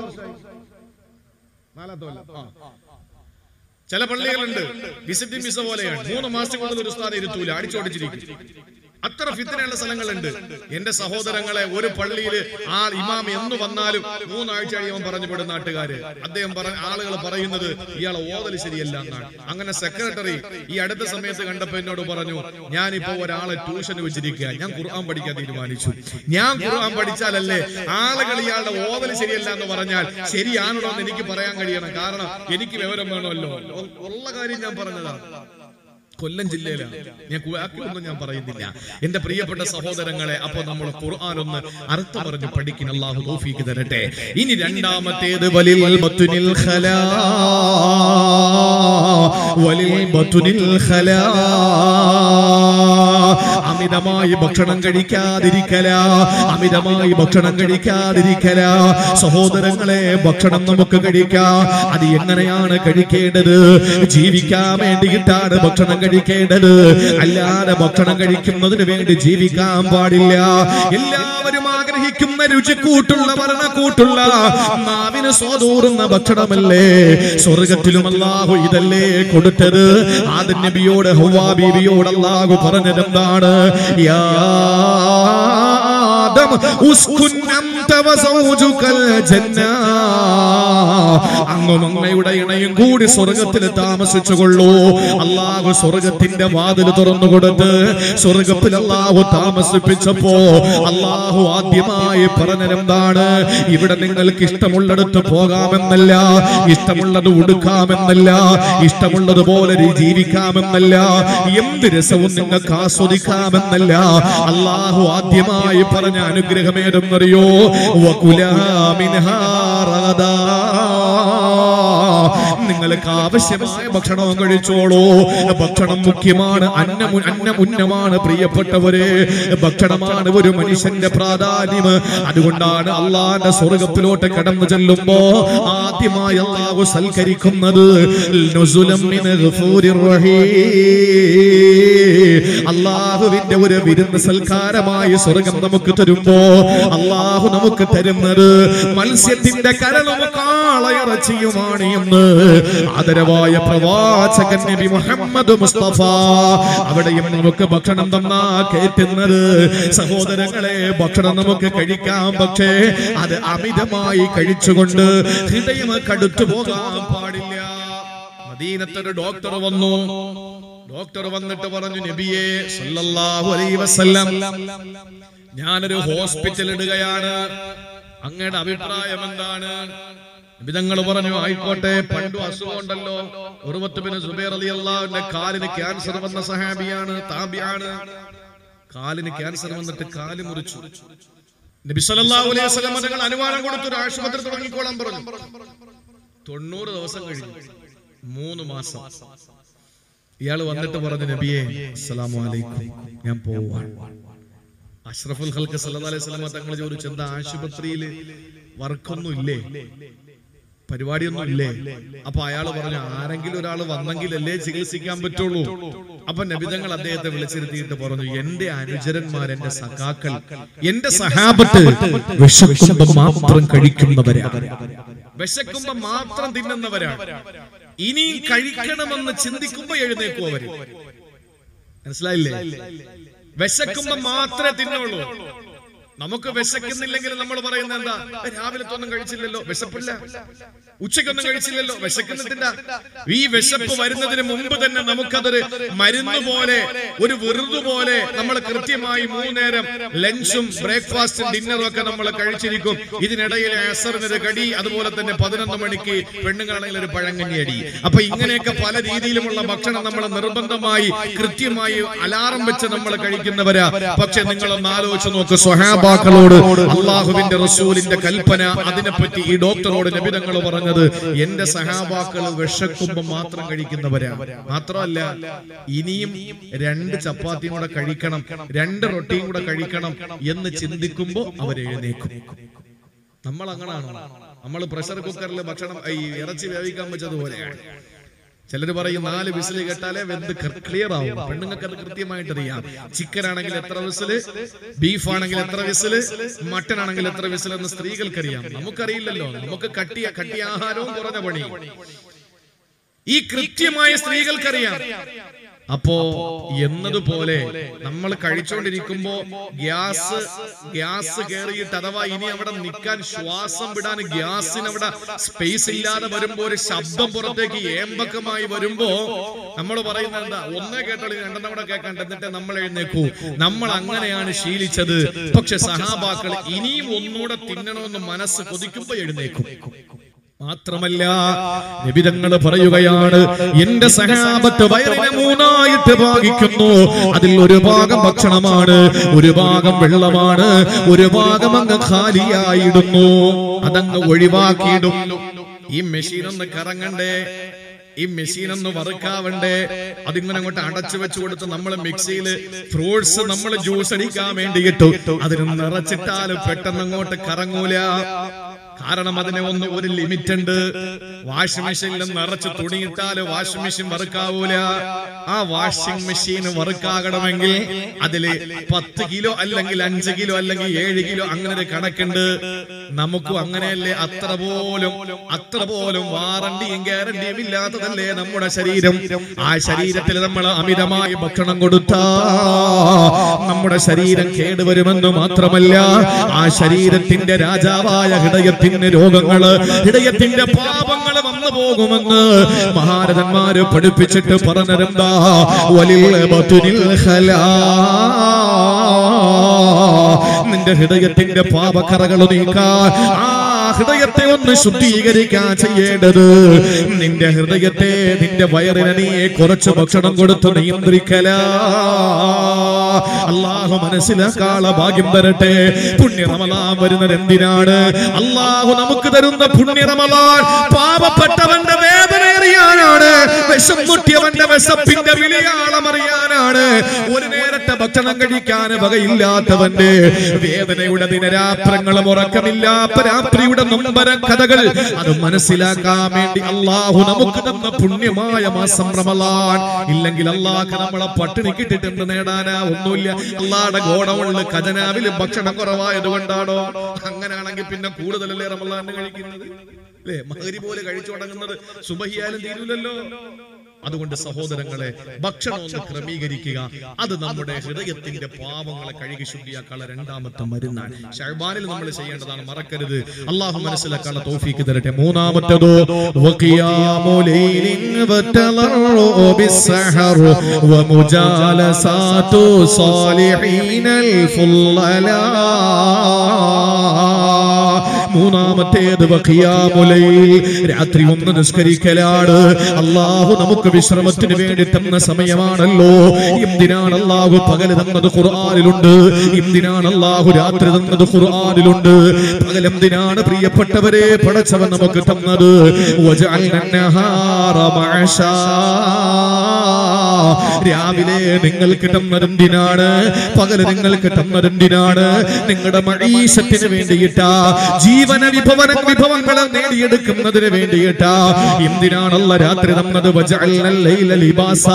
A: ചില പള്ളികളുണ്ട് വിസിറ്റിംഗ് വിസ പോലെയാണ്, മൂന്ന് മാസത്തിനുള്ളിൽ ഒരു സ്ഥാനം ഇരുത്തൂല, അടിച്ചോടിച്ചിരിക്കും. അത്ര ഫിത്തനയുള്ള സ്ഥലങ്ങളുണ്ട്. എന്റെ സഹോദരങ്ങളെ, ഒരു പള്ളിയിൽ ആ ഇമാം എന്ന് വന്നാലും മൂന്നാഴ്ച കഴിയുമ്പോൾ പറഞ്ഞു വിടും നാട്ടുകാര്. അദ്ദേഹം പറഞ്ഞ ആളുകൾ പറയുന്നത് ഇയാളെ ഓതൽ ശരിയല്ല എന്നാണ്. അങ്ങനെ സെക്രട്ടറി ഈ അടുത്ത സമയത്ത് കണ്ടപ്പോ എന്നോട് പറഞ്ഞു, ഞാനിപ്പോ ഒരാളെ ട്യൂഷന് വെച്ചിരിക്കുക, ഞാൻ ഖുർആൻ പഠിക്കാൻ തീരുമാനിച്ചു. ഞാൻ ഖുർആൻ പഠിച്ചാലല്ലേ ആളുകൾ ഇയാളുടെ ഓതൽ ശരിയല്ല എന്ന് പറഞ്ഞാൽ ശരിയാണോ എന്ന് എനിക്ക് പറയാൻ കഴിയണം. കാരണം എനിക്ക് വിവരം വേണമല്ലോ. ഉള്ള കാര്യം ഞാൻ പറഞ്ഞതാണ്. കൊല്ലം ജില്ലയിലാണ്, ഞാൻ ഒന്നും ഞാൻ പറയുന്നില്ല. എന്റെ പ്രിയപ്പെട്ട സഹോദരങ്ങളെ, അപ്പൊ നമ്മൾ ഖുർആൻ ഒന്ന് അർത്ഥം പറഞ്ഞ് പഠിക്കുന്ന അല്ലാഹു തൗഫീഖ് തരട്ടെ. ഇനി രണ്ടാമത്തേത് വലിൽ ബത്തുനിൽ ഖലാ, വലിൽ ബത്തുനിൽ ഖലാ, അമിതമായി ഭക്ഷണം കഴിക്കാതിരിക്കല, അമിതമായി ഭക്ഷണം കഴിക്കാതിരിക്കല. സഹോദരങ്ങളെ, ഭക്ഷണം നമുക്ക് കഴിക്കാം. അത് എങ്ങനെയാണ് കഴിക്കേണ്ടത്? ജീവിക്കാൻ വേണ്ടിയിട്ടാണ് ഭക്ഷണം കഴിക്കേണ്ടത്, അല്ലാതെ ഭക്ഷണം കഴിക്കുന്നതിന് വേണ്ടി ജീവിക്കാൻ പാടില്ല. എല്ലാവരും ആഗ്രഹിക്കുന്ന രുചിക്കൂട്ടുള്ള ഭരണക്കൂട്ടുള്ള നാവിന് സ്വാദൂറുന്ന ഭക്ഷണമല്ലേ സ്വർഗത്തിലും അല്ലാഹു ഇതല്ലേ കൊടുത്തത്? ആദം നബിയോട് ഹവ്വാ ബീവിയോട് അല്ലാഹു പറഞ്ഞതെന്താണ്? യാ ആദം ഉസ്കുൻ അൻത വസൗജുകൽ ജന്ന, അങ്ങും അങ്ങയുടെ ഇണയും കൂടി സ്വർഗത്തിൽ താമസിച്ചുകൊള്ളൂ. അല്ലാഹു സ്വർഗത്തിന്റെ വാതിൽ തുറന്നു കൊടുത്ത് സ്വർഗത്തിൽ അല്ലാഹു താമസിപ്പിച്ചപ്പോ അല്ലാഹു ആദ്യമായി പറഞ്ഞതെന്താണ്? ഇവിടെ നിങ്ങൾക്ക് ഇഷ്ടമുള്ളിടത്ത് പോകാമെന്നല്ല, ഇഷ്ടമുള്ളത് ഉടുക്കാമെന്നല്ല, ഇഷ്ടമുള്ളതുപോലെ ജീവിക്കാമെന്നല്ല, എന്ത് രസവും നിങ്ങൾക്ക് ആസ്വദിക്കാമെന്നല്ല. അല്ലാഹു ആദ്യമായി പറഞ്ഞ അനുഗ്രഹമേതെന്നറിയോ? വകുലാ മിൻഹാ റഗദാ, നിങ്ങൾക്ക് ആവശ്യമായ ഭക്ഷണവും കഴിച്ചോളൂ. ഭക്ഷണം മുഖ്യമാണ്, അന്നം അന്നം ഉന്നമാണ്. പ്രിയപ്പെട്ടവരെ, ഭക്ഷണമാണ് ഒരു മനുഷ്യന്റെ പ്രാധാന്യം. അതുകൊണ്ടാണ് അള്ളാന്റെ സ്വർഗത്തിലോട്ട് കടന്നു ചെല്ലുമ്പോ ആദ്യമായി അല്ലാഹു സൽക്കരിക്കുന്നത് നുസുലം മിൻ ഗഫൂരിർ റഹീം, അല്ലാഹുവിന്റെ ഒരു വിരുന്ന് സൽക്കാരമായി സ്വർഗം നമുക്ക് തരുമ്പോ അല്ലാഹു നമുക്ക് തരുന്നത് മത്സ്യത്തിന്റെ കരളും കാളയിറച്ചിയുമാണ് എന്ന് ആദരവായ പ്രവാചകൻ നബി മുഹമ്മദ് മുസ്തഫ അവിടെയും നമുക്ക് ഭക്ഷണം തന്നാ കേറ്റുന്നത്. സഹോദരങ്ങളെ, ഭക്ഷണം നമുക്ക് കഴിക്കാം, പക്ഷേ അത് അമിതമായി കഴിച്ചുകൊണ്ട് ഹൃദയം കടുത്തു പോകാൻ പാടില്ല. മദീനത്തൊരു ഡോക്ടർ വന്നു. ഡോക്ടർ വന്നിട്ട് പറഞ്ഞു, നബിയേ സല്ലല്ലാഹു അലൈഹി വസല്ലം, ഞാനൊരു ഹോസ്പിറ്റൽ ഇടുകയാണ്, അങ്ങയുടെ അഭിപ്രായം എന്താണ്? വിധങ്ങൾ പറഞ്ഞു, ആയിക്കോട്ടെ. പണ്ടു അസുഖമുണ്ടല്ലോ, ഉർവത്ത് ബിൻ സുബൈർ റളിയല്ലാഹുവിന്റെ കാലിന് ക്യാൻസർ വന്ന സഹാബിയാണ്, താബിയാണ്. കാലിന് ക്യാൻസർ വന്നിട്ട് കാല് മുറിച്ചു. നബി സല്ലല്ലാഹു അലൈഹി വസല്ലം തങ്ങൾ അനുവാദം കൊടുത്തു, ഒരു ആശുപത്രി തുടങ്ങിക്കോളാൻ പറഞ്ഞു. തൊണ്ണൂറ് ദിവസം കഴിഞ്ഞു, മൂന്ന് മാസം. ഇയാൾ വന്നിട്ട് പറഞ്ഞു, നബിയേ അസ്സലാമു അലൈക്കും, ഞാൻ പോവാണ്. അഷ്റഫുൽ ഖൽഖ് സല്ലല്ലാഹു അലൈഹി വസല്ലം തങ്ങൾ ചോദിച്ചു, എന്താ ആശുപത്രിയിൽ വർക്കൊന്നും ഇല്ലേ, പരിപാടിയൊന്നും ഇല്ലേ? അപ്പൊ അയാൾ പറഞ്ഞു, ആരെങ്കിലും ഒരാൾ വന്നെങ്കിലല്ലേ ചികിത്സിക്കാൻ പറ്റുള്ളൂ. അപ്പൊ നബിതങ്ങൾ അദ്ദേഹത്തെ വിളിച്ചിരുത്തിയിട്ട് പറഞ്ഞു, എന്റെ അനുചരന്മാർ, എന്റെ സഖാക്കൾ, എന്റെ സഹാബത്ത് വിശക്കുമ്പോ മാത്രം കഴിക്കുന്നവരാണ്, വിശക്കുമ്പോ മാത്രം തിന്നുന്നവരാണ്. ഇനിയും കഴിക്കണമെന്ന് ചിന്തിക്കുമ്പോ എഴുന്നേക്കും അവര്. മനസ്സിലായില്ലേ? വിശക്കുമ്പോ മാത്രമേ തിന്നുള്ളൂ. നമുക്ക് വിശക്കുന്നില്ലെങ്കിൽ നമ്മൾ പറയുന്നത് എന്താ? രാവിലത്തെ ഒന്നും കഴിച്ചില്ലല്ലോ, വിശപ്പില്ല. ഉച്ചയ്ക്കൊന്നും കഴിച്ചില്ലല്ലോ, വിശക്കുന്നില്ല. ഈ വിശപ്പ് വരുന്നതിന് മുമ്പ് തന്നെ നമുക്കതൊരു മരുന്ന് പോലെ, ഒരു വെറുതു പോലെ നമ്മൾ കൃത്യമായി മൂന്നേരം ലഞ്ചും ബ്രേക്ക്ഫാസ്റ്റും ഡിന്നറും ഒക്കെ നമ്മൾ കഴിച്ചിരിക്കും. ഇതിനിടയിൽ അസറിനൊരു കടി, അതുപോലെ തന്നെ പതിനൊന്ന് മണിക്ക് പെണ്ണുങ്ങളാണെങ്കിൽ ഒരു പഴങ്കഞ്ഞി അടി. അപ്പൊ ഇങ്ങനെയൊക്കെ പല രീതിയിലുമുള്ള ഭക്ഷണം നമ്മൾ നിർബന്ധമായി കൃത്യമായി അലാറം വെച്ച് നമ്മൾ കഴിക്കുന്നവരാ. പക്ഷെ നിങ്ങളൊന്ന് ആലോചിച്ച് നോക്ക്, സ്വഹാബാക്കളോട് അള്ളാഹുവിന്റെ റസൂലിന്റെ കൽപ്പന, അതിനെപ്പറ്റി ഈ ഡോക്ടറോട് നബി തങ്ങൾ പറഞ്ഞത്, എന്റെ സഹാബാക്കൾ വിശക്കുമ്പോ മാത്രം കഴിക്കുന്നവരാ. മാത്രമല്ല, ഇനിയും രണ്ട് ചപ്പാത്തിയും കൂടെ കഴിക്കണം, രണ്ട് റൊട്ടിയും കൂടെ കഴിക്കണം എന്ന് ചിന്തിക്കുമ്പോ അവരെഴുന്നേക്കും. നമ്മൾ അങ്ങനാണോ? നമ്മൾ പ്രഷർ കുക്കറിൽ ഭക്ഷണം ഈ ഇറച്ചി വേവിക്കാൻ വെച്ചതുപോലെയാണ്. ചിലർ പറയും നാല് വിസില് കേട്ടാലേ വെന്ത് ക്ലിയർ ആവും. പെണ്ണുങ്ങൾക്ക് അത് കൃത്യമായിട്ട് അറിയാം. ചിക്കൻ ആണെങ്കിൽ എത്ര വിസില്, ബീഫ് ആണെങ്കിൽ എത്ര വിസില്, മട്ടൺ ആണെങ്കിൽ എത്ര വിസിൽ എന്ന് സ്ത്രീകൾക്കറിയാം. നമുക്കറിയില്ലല്ലോ. നമുക്ക് കട്ടിയ കട്ടിയ ആഹാരവും കുറഞ്ഞ പണി ഈ കൃത്യമായ സ്ത്രീകൾക്കറിയാം. അപ്പോ എന്നതുപോലെ നമ്മൾ കഴിച്ചുകൊണ്ടിരിക്കുമ്പോ ഗ്യാസ് ഗ്യാസ് കയറിയിട്ട്, അഥവാ ഇനി അവിടെ നിൽക്കാൻ, ശ്വാസം വിടാൻ ഗ്യാസിന് അവിടെ സ്പേസ് ഇല്ലാതെ വരുമ്പോ, ഒരു ശബ്ദം പുറത്തേക്ക് ഏമ്പക്കമായി വരുമ്പോ നമ്മൾ പറയുന്നത് എന്താ? ഒന്നേ കേട്ടോളി, രണ്ടെണ്ണം കൂടെ കേൾക്കണ്ട, എന്നിട്ട് നമ്മൾ എഴുന്നേക്കൂ. നമ്മൾ അങ്ങനെയാണ് ശീലിച്ചത്. പക്ഷെ സഹാബാക്കൾ ഇനിയും ഒന്നുകൂടെ തിന്നണമെന്ന് മനസ്സ് കൊതിക്കുമ്പോ എഴുന്നേക്കും. മാത്രമല്ല, നബി തങ്ങൾ പറയുകയാണ്, എന്റെ സഹാബത്ത് വയറിനെ മൂന്നായിട്ട് ഭാഗിക്കുന്നു. അതിൽ ഒരു ഭാഗം ഭക്ഷണമാണ്, ഒരു ഭാഗം വെള്ളമാണ്, ഒരു ഭാഗം അങ്ങ് ഖാലിയായിടുന്നു, അതങ്ങ് ഒഴിവാക്കിയിടും. ഈ മെഷീൻ ഒന്ന് കറങ്ങണ്ടേ, ഈ മെഷീൻ ഒന്ന് വറുക്കാവണ്ടേ, അതിങ്ങനെ അങ്ങോട്ട് അടച്ചു വെച്ചു കൊടുത്ത് നമ്മൾ മിക്സിയില് ഫ്രൂട്ട്സ് നമ്മൾ ജ്യൂസ് അടിക്കാൻ വേണ്ടിയിട്ടു അതിന് നിറച്ചിട്ടാല് പെട്ടെന്ന് അങ്ങോട്ട് കറങ്ങൂല. കാരണം അതിന് ഒന്ന് ഒരു ലിമിറ്റ് ഉണ്ട്. വാഷിംഗ് മെഷീനിൽ നിറച്ച് തുണിയിട്ടാല് വാഷിംഗ് മെഷീൻ വറുക്കാവൂല. ആ വാഷിംഗ് മെഷീൻ വറുക്കാകണമെങ്കിൽ അതില് പത്ത് കിലോ അല്ലെങ്കിൽ അഞ്ച് കിലോ അല്ലെങ്കിൽ ഏഴ് കിലോ അങ്ങനെ ഒരു കണക്കുണ്ട്. നമുക്കും അങ്ങനെയല്ലേ? അത്ര പോലും അത്ര പോലും വാറണ്ടിയും ഗ്യാരണ്ടിയും ഇല്ലാത്തതല്ലേ നമ്മുടെ ശരീരം. ആ ശരീരത്തിൽ നമ്മൾ അമിതമായി ഭക്ഷണം കൊടുത്താ നമ്മുടെ ശരീരം കേടുവരുമെന്ന് മാത്രമല്ല, ആ ശരീരത്തിന്റെ രാജാവായ ഹൃദയത്തിന്റെ രോഗങ്ങള്, ഹൃദയത്തിന്റെ പാപങ്ങൾ വന്നു പോകുമെന്ന് മഹാരഥന്മാര് പഠിപ്പിച്ചിട്ട് പറഞ്ഞതെന്താ? വലിൽ ബത്നിൽ ഖലാ, നിന്റെ ഹൃദയത്തിന്റെ പാപക്കറകൾ നീക്കാൻ, ആ ഹൃദയത്തെ ഒന്ന് ശുദ്ധീകരിക്കാൻ ചെയ്യേണ്ടത് നിന്റെ ഹൃദയത്തെ, നിന്റെ വയറിനെ നീ കുറച്ച് ഭക്ഷണം കൊടുത്ത് നിയന്ത്രിക്കല. അള്ളാഹു മനസ്സിലാക്കാനുള്ള ഭാഗ്യം തരട്ടെ. പുണ്യ റമളാൻ വരുന്നത് എന്തിനാണ്? അള്ളാഹു നമുക്ക് തരുന്ന പുണ്യ റമളാൻ പാപപ്പെട്ടവന്റെ വേദന അറിയാനാണ്, വിശമുട്ടിയവന്റെ വിശപ്പിന്റെ വിളിയാളം അറിയാനാണ്, ഒരു നേരത്തെ ഭക്ഷണം കഴിക്കാൻ വകയില്ലാത്തവന്റെ വേദനയുടെ ദിനരാത്രങ്ങളും ഉറക്കമില്ലാത്ത രാത്രിയുടെ നൊമ്പര കഥകൾ അത് മനസ്സിലാക്കാൻ വേണ്ടി അള്ളാഹു നമുക്ക് തന്ന പുണ്യമായ മാസം റമളാൻ. ഇല്ലെങ്കിൽ അള്ളാഹ് നമ്മളെ പട്ടിണി കിട്ടിട്ട് എന്ത് നേടാനാ? ഒന്നുമില്ല. അള്ളാഹുടെ ഗോഡൗണില് ഖജനാവില് ഭക്ഷണം കുറവായത് കൊണ്ടാണോ? അങ്ങനെയാണെങ്കിൽ പിന്നെ കൂടുതലല്ലേ റമളാൻ കഴിക്കുന്നത്? അല്ലേ? മഗ്‌രിബ് പോലെ കഴിച്ചു തുടങ്ങുന്നത് സുബഹിയാലും തീരൂലല്ലോ. അതുകൊണ്ട് സഹോദരങ്ങളെ, ഭക്ഷണം ഒന്ന് ക്രമീകരിക്കുക. അത് നമ്മുടെ ഹൃദയത്തിന്റെ പാവങ്ങളെ കഴുകി ശുദ്ധിയാക്കാനുള്ള രണ്ടാമത്തെ മരുന്നാണ്. ശഅബാനിൽ നമ്മൾ ചെയ്യേണ്ടതാണ്, മറക്കരുത്. അള്ളാഹു മനസ്സിലാക്കാനുള്ള തൗഫീഖ് തരട്ടെ. മൂന്നാമത്തേതോ വഖിയാമു ലൈലിൻ വതളറു ബിസ്സഹർ വമുജാലസാതു സാലിഹീനൽ ഫുല്ലലാ. മൂന്നാമത്തേത് വഖിയാമുലൈൽ, രാത്രി ഒന്ന് നിസ്കരിക്കലാണ്. അള്ളാഹു നമുക്ക് വിശ്രമത്തിന് വേണ്ടി തന്ന സമയമാണല്ലോ. എന്തിനാണ് അള്ളാഹു പകൽ തന്നത്? ഖുർആനിലുണ്ട്. എന്തിനാണ് അള്ളാഹു രാത്രി തന്നത്? ഖുർആനിലുണ്ട്. പകൽ എന്തിനാണ് പ്രിയപ്പെട്ടവരെ പടച്ചവൻ നമുക്ക് തന്നത്? രാവിലെ നിങ്ങൾക്ക് തന്നതെന്തിനാണ്? പകല് നിങ്ങൾക്ക് തന്നതെന്തിനാണ്? നിങ്ങളുടെ മഈശത്തിന് വേണ്ടിയിട്ടാ. ജീവന വിഭവന വിഭവങ്ങളെ നേടിയെടുക്കുന്നതിന് വേണ്ടിയിട്ടാ. എന്തിനാണല്ല രാത്രി തന്നത്? വജഅൽനൽ ലൈല ലിബാസാ,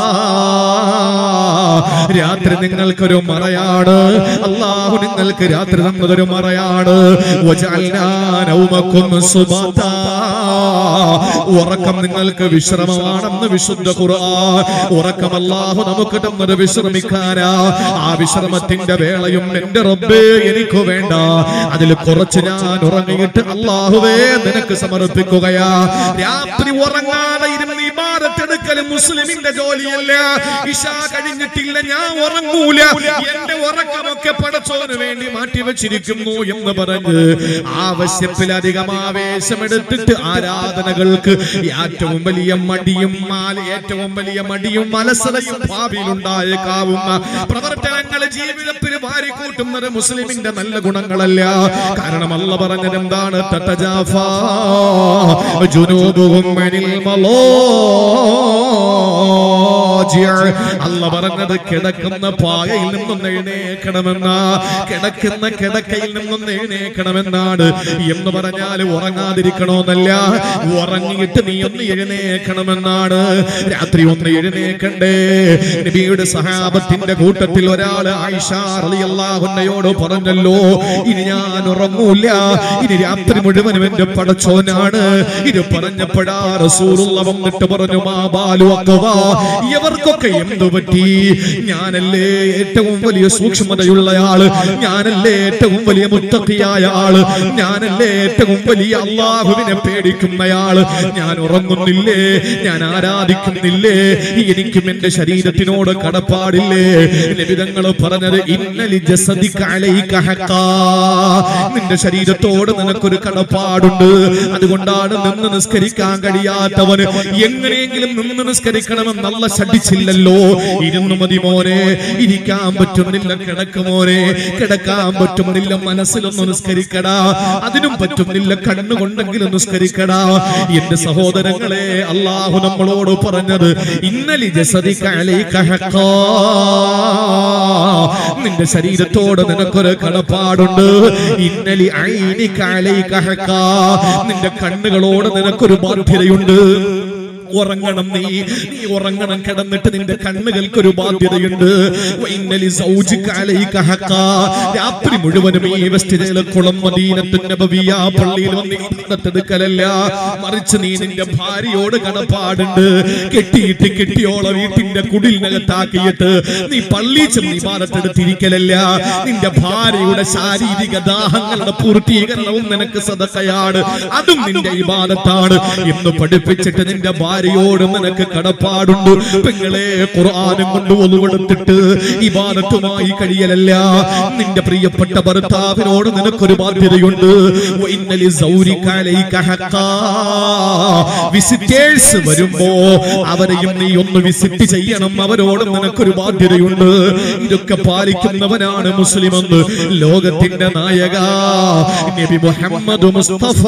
A: രാത്രി നിങ്ങൾക്കൊരു മറയാണ്. അല്ലാഹു നിങ്ങൾക്ക് രാത്രി തന്നതൊരു മറയാണ്. വജഅൽനാ നൗമകും സുബാതാ, ഉറക്കം നിങ്ങൾക്ക് വിശ്രമമാണെന്ന് വിശുദ്ധ ഖുർആൻ. ഉറക്കം അല്ലാഹു നമുക്ക് തന്നത് വിശ്രമിക്കാനാ. ആ വിശ്രമത്തിന്റെ വേളയും എന്റെ റബ്ബേ എനിക്ക് വേണ്ട, അതിൽ കുറച്ച് ഞാൻ ഉറങ്ങിയിട്ട് അല്ലാഹുവേ നിനക്ക് സമർപ്പിക്കുകയാ. രാത്രി ഉറങ്ങാതെ ഇരുന്ന് ഇബാദത്ത് എടുക്കലും മുസ്ലിമിന്റെ ജോലിയല്ല. ഇശാ കഴിഞ്ഞിട്ടില്ല, ഞാൻ ഉറങ്ങൂല, എന്റെ ഉറക്കമൊക്കെ പടച്ചോന് വേണ്ടി മാറ്റിവെച്ചിരിക്കുന്നു എന്ന് പറഞ്ഞ് ആവശ്യത്തിലധികം ആവേശമെടുത്തിട്ട് ആരാധനകൾക്ക് ഏറ്റവും വലിയ മടിയും ഏറ്റവും വലിയ മടിയും അലസതയും ഭാവിയിൽ ഉണ്ടായേക്കാവുന്ന പ്രവർത്തനങ്ങൾ ജീവിതത്തിൽ വാരിക്കൂട്ടുന്നത് മുസ്ലിമിന്റെ നല്ല ഗുണങ്ങളല്ല. കാരണം അല്ലാഹു പറഞ്ഞത് എന്താണ്? തതജാഫാ ജുനൂബുഹും അനിൽ മളാജി, അല്ലാഹു പറഞ്ഞത് കിടക്കുന്ന പായയിൽ നിന്നും എഴുന്നേക്കണമെന്ന, കിടക്കുന്ന കിടക്കയിൽ നിന്നും എഴുന്നേക്കണമെന്നാണ്. എന്ന് പറഞ്ഞാൽ ഉറങ്ങാതിരിക്കണമെന്നല്ല, ഉറങ്ങിയിട്ട് നീ ഒന്ന് എഴുന്നേക്കണമെന്നാണ്. രാത്രി ഒന്ന് എഴുന്നേക്കണ്ടേ? നബിയുടെ സഹാബത്തിന്റെ കൂട്ടത്തിൽ ഒരാൾ ആയിഷ റളിയല്ലാഹു അൻഹയോട് പറഞ്ഞല്ലോ, ഇനി ഞാൻ ഉറങ്ങൂല, ഇനി രാത്രി മുഴുവനും എന്റെ പടച്ചോനാണ്. ഇത് പറഞ്ഞപ്പോഴാ റസൂലുള്ളാഹി വന്നിട്ട് പറഞ്ഞു, മാ ബാലു അഖവാ, ഇവർക്കൊക്കെ എന്തു പറ്റി? ഞാനല്ലേ ഏറ്റവും വലിയ സൂക്ഷ്മതയുള്ളയാള്, ഞാനല്ലേ ഏറ്റവും വലിയ മുത്തഖിയായ ആള്, ഞാനല്ലേ ഏറ്റവും വലിയ അല്ലാഹുവിനെ പേടിക്കുന്നയാള്, ഞാൻ ഉറങ്ങുന്നില്ലേ, ഞാൻ ആരാധിക്കുന്നില്ലേ, എനിക്കും എന്റെ ശരീരത്തിനോട് കടപ്പാടില്ലേ? നബി തങ്ങൾ പറഞ്ഞത്, ഇന്നലി ജസദിക അലൈക ഹഖാ, നിന്റെ ശരീരത്തോട് നിനക്കൊരു കടപ്പാടുണ്ട്. അതുകൊണ്ടാണ് നിന്ന് നിസ്കരിക്കാൻ കഴിയാത്തവന് എങ്ങനെയെങ്കിലും നിന്ന് നിസ്കരിക്കണമെന്ന് അല്ലാഹു ശഠിച്ചില്ലല്ലോ. ഇരുന്നു മതി മോനെ, ഇരിക്കാൻ പറ്റുന്നില്ല കിടക്ക് മോനെ, കിടക്കാൻ പറ്റുന്നില്ല മനസ്സിലൊന്ന് നിസ്കരിക്കടാ, അതിനും പറ്റുന്നില്ല കണ്ണുകൊണ്ടെങ്കിലും നിസ്കരിക്കടാ. എന്റെ സഹോദരങ്ങളെ, അല്ലാഹു നമ്മളോട് പറഞ്ഞത് ഇന്നലി ജസദിക അലൈക ഹഖാ, നിന്റെ ശരീരത്തോട് നിനക്കൊരു കടപ്പാടുണ്ട്. ഇന്നലി ഐനിക അലൈക ഹഖാ, നിന്റെ കണ്ണുകളോട് നിനക്കൊരു ബാധ്യതയുണ്ട്. ഉറങ്ങണം, നീ നീ ഉറങ്ങണം, കിടന്നിട്ട് നിന്റെ കണ്ണുകൾക്കൊരു ബാധ്യതയുണ്ട്. രാത്രി മുഴുവനും ഈ വെസ്റ്റ് കുളം മദീനത്തുൻ നബവിയ പള്ളിയിൽ വന്ന് ഇബാദത്തെടുക്കലല്ല, മറിച്ച് നീ നിന്റെ ഭാര്യയോട് കടപ്പാടുണ്ട്. കെട്ടിയിട്ട് കെട്ടിയോള വീട്ടിന്റെ കുടിലിനകത്താക്കിയിട്ട് നീ പള്ളിയിൽ ചെന്ന് ഇബാദത്തെടുത്തിരിക്കലല്ല. നിന്റെ ഭാര്യയുടെ ശാരീരിക ദാഹങ്ങളുടെ പൂർത്തീകരണവും നിനക്ക് സദഖയാണ്, അതും നിന്റെ ഇബാദത്താണ് എന്ന് പഠിപ്പിച്ചിട്ട് നിന്റെ ഭാര്യയോട് നിനക്ക് കടപ്പാടുണ്ട്. പെങ്ങളെ, ഖുർആനും കൊണ്ട് ഒലുവെടുത്തിട്ട് ഇബാദത്തുമായി കഴിയലല്ല. നിന്റെ പ്രിയപ്പെട്ട ഭർത്താവിനോട് നിനക്കൊരു ബാധ്യതയുണ്ട്. വിസിറ്റേഴ്സ് വരുമ്പോ അവരെയും നീ ഒന്ന് വിസിറ്റ് ചെയ്യണം, അവരോട് നിനക്കൊരു ബാധ്യതയുണ്ട്. ഇതൊക്കെ പാലിക്കുന്നവനാണ് മുസ്ലിം എന്ന് ലോകത്തിന്റെ നായക നബി മുഹമ്മദ് മുസ്തഫ.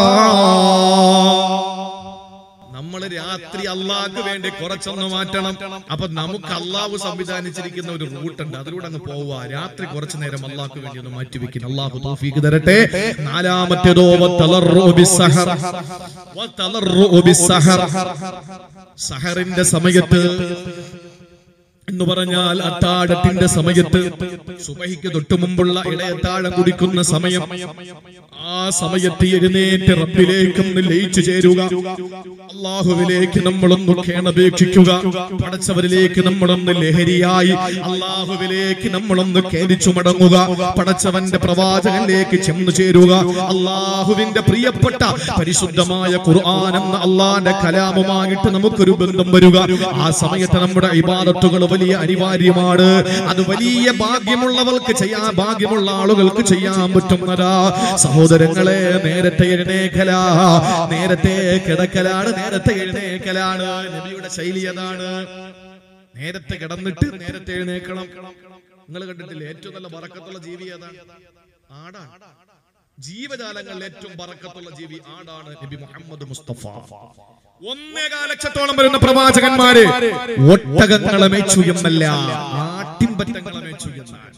A: നമ്മൾ രാത്രി അള്ളാഹ്ക്ക് വേണ്ടി കുറച്ചൊന്ന് മാറ്റണം. അപ്പൊ നമുക്ക് അള്ളാഹു സംവിധാനിച്ചിരിക്കുന്ന ഒരു റൂട്ടുണ്ട്, അതിലൂടെ അങ്ങ് പോവുക. രാത്രി കുറച്ചു നേരം അള്ളാഹ്ക്ക് വേണ്ടി ഒന്ന് മാറ്റിവെക്കണം. അള്ളാഹു തൗഫീഖ് തരട്ടെ. നാലാമത്തേതോ സഹറിന്റെ സമയത്ത് എന്ന് പറഞ്ഞാൽ അത്താഴത്തിന്റെ സമയത്ത്, സുബഹിക്ക് തൊട്ടു മുമ്പുള്ള ഇടയത്താഴം കുടിക്കുന്ന സമയം, ആ സമയത്ത് എഴുന്നേറ്റ് റബ്ബിലേക്കൊന്ന് ലയിച്ചു ചേരുക, അള്ളാഹുവിലേക്ക് നമ്മളൊന്ന് കേണപേക്ഷിക്കുക, പടച്ചവരിലേക്ക് നമ്മളൊന്ന് ലഹരിയായി അള്ളാഹുവിലേക്ക് നമ്മളൊന്ന് കേരിച്ചു മടങ്ങുക, പടച്ചവന്റെ പ്രവാചകനിലേക്ക് ചെന്നു ചേരുക, അള്ളാഹുവിന്റെ പ്രിയപ്പെട്ട പരിശുദ്ധമായ ഖുർആൻ എന്ന അള്ളാന്റെ കലാമുമായിട്ട് നമുക്കൊരു ബന്ധം വരിക. ആ സമയത്ത് നമ്മുടെ ഇബാദത്തുകൾ വലിയ അനിവാര്യമാണ്. അത് വലിയ ഭാഗ്യമുള്ളവർക്ക് ചെയ്യാൻ, ഭാഗ്യമുള്ള ആളുകൾക്ക് ചെയ്യാൻ പറ്റുന്നതാ. സഹോദരങ്ങളെ, നേരത്തെ എഴുന്നേക്കല, നേരത്തെ കിടക്കലാണ്, നേരത്തെ എഴുന്നേക്കലാണ്. നബിയുടെ ശൈലി അതാണ്. നേരത്തെ കിടന്നിട്ട് നേരത്തെ എഴുന്നേക്കണം. നിങ്ങൾ കണ്ടിട്ടില്ലേ ഏറ്റവും നല്ല ബറക്കത്തുള്ള ജീവി ഏതാണ്? ആടാണ്. ജീവജാലങ്ങളിൽ ഏറ്റവും ബറക്കത്തുള്ള ജീവി ആടാണ്. നബി മുഹമ്മദ് മുസ്തഫ ഒന്നേകാൽ ലക്ഷത്തോളം വരുന്ന പ്രവാചകന്മാര് ഒട്ടകങ്ങളെ മേച്ചു എന്നല്ല, ആട്ടിൻപറ്റങ്ങളെ മേച്ചു എന്നാണ്.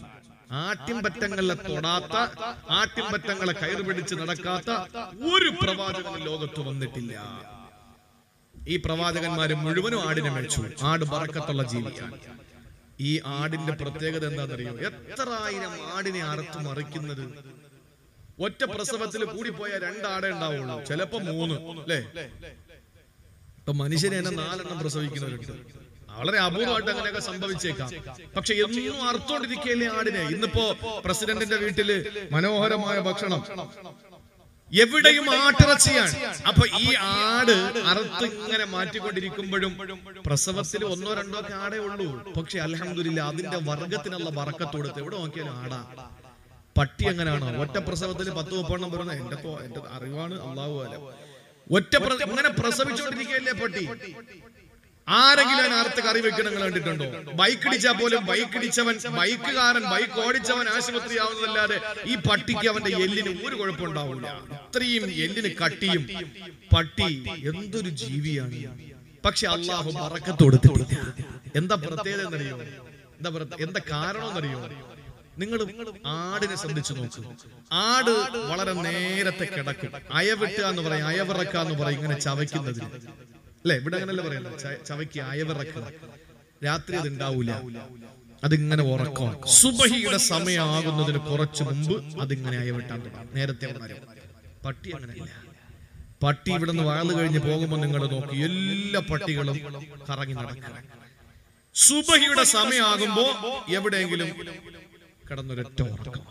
A: ആട്ടിൻപറ്റങ്ങളെ തൊടാത്ത, ആട്ടിൻപറ്റങ്ങളെ കയറ് പിടിച്ച് നടക്കാത്ത ഒരു പ്രവാചകൻ ലോകത്ത് വന്നിട്ടില്ല. ഈ പ്രവാചകന്മാര് മുഴുവനും ആടിനെ മേടിച്ചു. ആട് ബറക്കത്തുള്ള ജീവിയാണ്. ഈ ആടിന്റെ പ്രത്യേകത എന്താണെന്നറിയോ? എത്ര ആയിരം ആടിനെ അറുത്തു മറിക്കുന്നത്. ഒറ്റ പ്രസവത്തിൽ കൂടിപ്പോയ രണ്ടാടേ ഉണ്ടാവുള്ളൂ, ചിലപ്പോ മൂന്ന്, അല്ലേ? ഇപ്പൊ മനുഷ്യനെ തന്നെ നാലെണ്ണം പ്രസവിക്കുന്നവരുണ്ട്. വളരെ അപൂർവമായിട്ട് അങ്ങനെയൊക്കെ സംഭവിച്ചേക്കാം. പക്ഷെ എന്നും അറുത്തോണ്ടിരിക്കുകയല്ലേ ആടിനെ. ഇന്നിപ്പോ പ്രസിഡന്റിന്റെ വീട്ടില് മനോഹരമായ ഭക്ഷണം, എവിടെയും ആട്ടിറച്ചിയാണ്. അപ്പൊ ഈ ആട് അറുത്ത് ഇങ്ങനെ മാറ്റിക്കൊണ്ടിരിക്കുമ്പോഴും പ്രസവത്തിൽ ഒന്നോ രണ്ടോ ഒക്കെ ആടേ ഉള്ളൂ. പക്ഷെ അൽഹംദുലില്ലാ അതിന്റെ വർഗത്തിനുള്ള ബറക്കത്ത് കൊടുത്ത് എവിടെ നോക്കിയാലും ആടാ. പട്ടി എങ്ങനെയാണോ ഒറ്റ പ്രസവത്തിൽ പത്ത് മുപ്പെണ്ണം പറയുന്നത്? എന്റെ എന്റെ അറിവാണ്, അള്ളാഹു അല്ല. ഒറ്റ ഇങ്ങനെ പ്രസവിച്ചുകൊണ്ടിരിക്കുകയല്ലേ പട്ടി. ആരെങ്കിലും അതിനകത്ത് കറി വെക്കണം കണ്ടിട്ടുണ്ടോ? ബൈക്ക് ഇടിച്ചാൽ പോലും ബൈക്ക് ഇടിച്ചവൻ, ബൈക്കുകാരൻ, ബൈക്ക് ഓടിച്ചവൻ ആശുപത്രി ആവുന്നതല്ലാതെ ഈ പട്ടിക്ക് അവന്റെ എല്ലിന് ഒരു കുഴപ്പമുണ്ടാവില്ല. ഇത്രയും എല്ലിന് കട്ടിയും. പട്ടി എന്തൊരു ജീവിയാണ്. പക്ഷെ അള്ളാഹു ബറക്കത്ത് കൊടുത്തിട്ടില്ല. എന്താ പ്രത്യേകത എന്നറിയോ? എന്താ എന്താ കാരണം എന്നറിയോ? നിങ്ങൾ ആടിനെ ശ്രദ്ധിച്ചു നോക്കൂ. ആട് വളരെ നേരത്തെ കിടക്കും. അയവിട്ടുക എന്ന് പറയും, അയവിറക്കുക എന്ന് പറയും, ഇങ്ങനെ ചവയ്ക്കുന്നതിന്, അല്ലെ? ഇവിടെ അങ്ങനല്ലേ പറയുന്നത്, ചവയ്ക്കുക, അയവിറക്കുക. രാത്രി അത് ഉണ്ടാവൂല, അതിങ്ങനെ ഉറക്കം. സുബഹിയുടെ സമയമാകുന്നതിന് കുറച്ചു മുമ്പ് അതിങ്ങനെ അയവിട്ടാൻ തുടങ്ങും, നേരത്തെ ഉണരും. പട്ടി അങ്ങനെയല്ല. പട്ടി ഇവിടെ നിന്ന് വാഴ് കഴിഞ്ഞ് പോകുമ്പോൾ നിങ്ങൾ നോക്കി, എല്ലാ പട്ടികളും കറങ്ങി നടക്കുക. സുബഹിയുടെ സമയമാകുമ്പോ എവിടെയെങ്കിലും കിടന്നൊരൊറ്റ ഉറക്കം.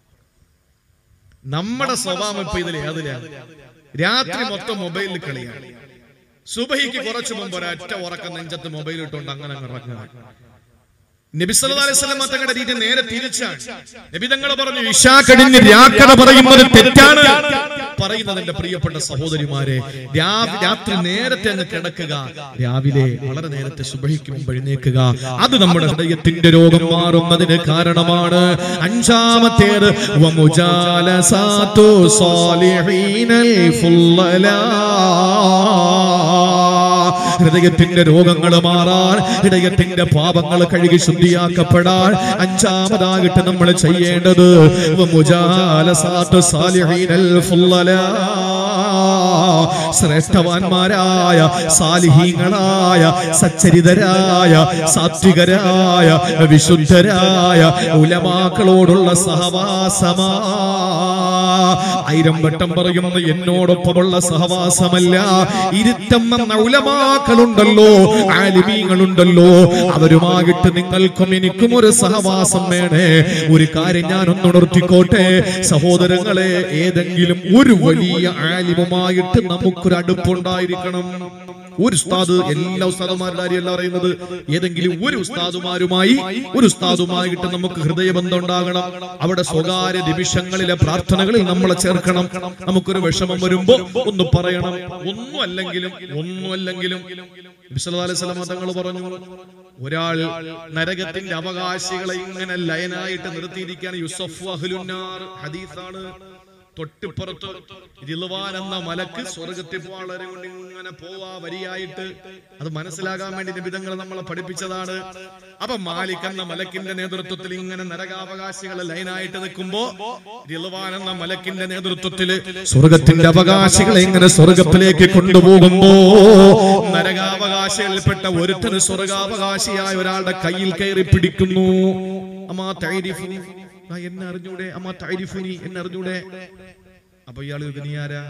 A: നമ്മുടെ സ്വഭാവം ഇപ്പൊ ഇതിലെ അതിലാണ്. രാത്രി മൊത്തം മൊബൈലിൽ കളിയാണ്. സുബഹിക്ക് കുറച്ചു മുമ്പ് ഒരൊറ്റ ഉറക്കം നെഞ്ചത്ത് മൊബൈൽ ഇട്ടുകൊണ്ട് അങ്ങനെ അങ്ങ് ഇറങ്ങുക. നബി സല്ലല്ലാഹു അലൈഹി വസല്ലം തങ്ങളുടെ രീതി നേരെ തിരിച്ചാണ്. നബി തങ്ങൾ പറഞ്ഞു, ഇശാ കഴിഞ്ഞ് രാക്കഥ പറയുന്നത് തെറ്റാണ്. പറയുന്നത് എന്റെ പ്രിയപ്പെട്ട സഹോദരിമാരെ, രാത്രി നേരത്തെ അങ്ങ് കിടക്കുക, രാവിലെ വളരെ നേരത്തെ സുബഹിക്ക് മുമ്പ് എഴുന്നേൽക്കുക. അത് നമ്മുടെ ഹൃദയത്തിന്റെ രോഗം മാറുന്നതിന് കാരണമാണ്. അഞ്ചാമത്തേത് വമുജാലസാതു സാലിഹീനൽ ഫുല്ലലാ. ഹൃദയത്തിന്റെ രോഗങ്ങൾ മാറാൻ, ഹൃദയത്തിന്റെ പാപങ്ങൾ കഴുകി ശുദ്ധിയാക്കപ്പെടാൻ അഞ്ചാമതായിട്ട് നമ്മൾ ചെയ്യേണ്ടത് വമുജാലസാതു സാലിഹീനൽ ഫുല്ലലാ. ശ്രേഷ്ഠവാന്മാരായ, സാലിഹീങ്ങളായ, സച്ചരിതരായ, സാത്വികരായ, വിശുദ്ധരായ ഉലമാക്കളോടുള്ള സഹവാസമാ. ആയിരം വട്ടം പറയുന്ന എന്നോടൊപ്പമുള്ള സഹവാസമല്ല, ഇരുത്തം എന്ന ഉലമാക്കളുണ്ടല്ലോ, ആലിമീങ്ങളുണ്ടല്ലോ, അവരുമായിട്ട് നിങ്ങൾക്കും എനിക്കും ഒരു സഹവാസം വേണേ. ഒരു കാര്യം ഞാൻ ഒന്നുണർത്തിക്കോട്ടെ സഹോദരങ്ങളെ, ഏതെങ്കിലും ഒരു വലിയ ആലിമുമായിട്ട് നമുക്കൊരു അടുപ്പുണ്ടായിരിക്കണം. ഒരു ഉസ്താദ്, എല്ലാ ഉസ്താദുമാരുടെ കാര്യമല്ല പറയുന്നത്, ഏതെങ്കിലും ഒരു ഉസ്താദുമാരുമായി ഒരു ഉസ്താദുമായിട്ട് നമുക്ക് ഹൃദയബന്ധം ഉണ്ടാകണം. അവിടെ സ്വകാര്യ നിമിഷങ്ങളിലെ പ്രാർത്ഥനകളിൽ നമ്മളെ ചേർക്കണം. നമുക്കൊരു വിഷമം വരുമ്പോ ഒന്ന് പറയണം. ഒന്നും അല്ലെങ്കിലും ഒന്നും അല്ലെങ്കിലും നബി സല്ലല്ലാഹു അലൈഹി വസല്ലം തങ്ങൾ പറഞ്ഞു, ഒരാൾ നരകത്തിന്റെ അവകാശികളെ ഇങ്ങനെ ലയനായിട്ട് നിർത്തിയിരിക്കുകയാണ്. യുസഫു അഹ്ലുന്നാർ ഹദീസാണ്. തൊട്ടിപ്പുറത്ത് റിളവാൻ എന്ന മലക്ക് സ്വർഗത്തിൽ വളരെ കൊണ്ട് ഇങ്ങനെ പോവാ വരിയായിട്ട്. അത് മനസ്സിലാകാൻ വേണ്ടി നിബിധങ്ങൾ നമ്മളെ പഠിപ്പിച്ചതാണ്. അപ്പൊ മാലിക് എന്ന മലക്കിന്റെ നേതൃത്വത്തിൽ ഇങ്ങനെ നരകാവകാശികളെ ലൈനായിട്ട് നിൽക്കുമ്പോ റിളവാൻ എന്ന മലക്കിന്റെ നേതൃത്വത്തിൽ സ്വർഗത്തിന്റെ അവകാശികളെ ഇങ്ങനെ സ്വർഗത്തിലേക്ക് കൊണ്ടുപോകുമ്പോ നരകാവകാശികളിൽപ്പെട്ട ഒരുത്തന് സ്വർഗാവകാശിയായ ഒരാളുടെ കയ്യിൽ കയറി പിടിക്കുന്നു. അമ്മാ തൈരിഫു, എന്നെ അറിഞ്ഞൂടെ, അമ്മ തൈരിഫുനി, എന്നെ അറിഞ്ഞൂടെ. അപ്പൊ ഇയാൾ നീയാരാ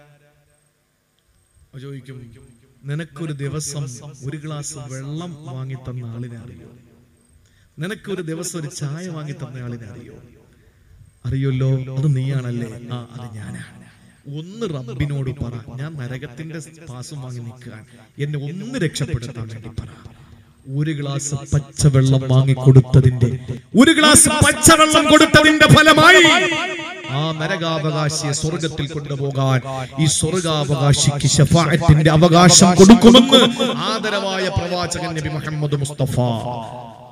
A: ചോദിക്കും. നിനക്കൊരു ദിവസം ഒരു ഗ്ലാസ് വെള്ളം വാങ്ങി തന്ന ആളിനെ അറിയോ? നിനക്കൊരു ദിവസം ഒരു ചായ വാങ്ങി തന്ന ആളിനെ അറിയോ? അറിയല്ലോ, അത് നീയാണല്ലേ? ആ, അത് ഞാനാണ്. ഒന്ന് റബ്ബിനോട് പറ, ഞാൻ നരകത്തിന്റെ പാസം വാങ്ങി നിൽക്കാൻ, എന്നെ ഒന്ന് രക്ഷപ്പെടുത്താൻ വേണ്ടി പറ. ഒരു ഗ്ലാസ് പച്ചവെള്ളം വാങ്ങിക്കൊടുത്തതിന്റെ ഒരു ഗ്ലാസ് പച്ചവെള്ളം കൊടുത്തതിന്റെ ഫലമായി ആ നരകാവകാശിയെ സ്വർഗത്തിൽ കൊണ്ടുപോകാൻ ഈ സ്വർഗാവകാശിക്ക് ശഫാഅത്തിന്റെ അവകാശം കൊടുക്കുമെന്ന് ആദരവായ പ്രവാചകൻ നബി മുഹമ്മദ് മുസ്തഫ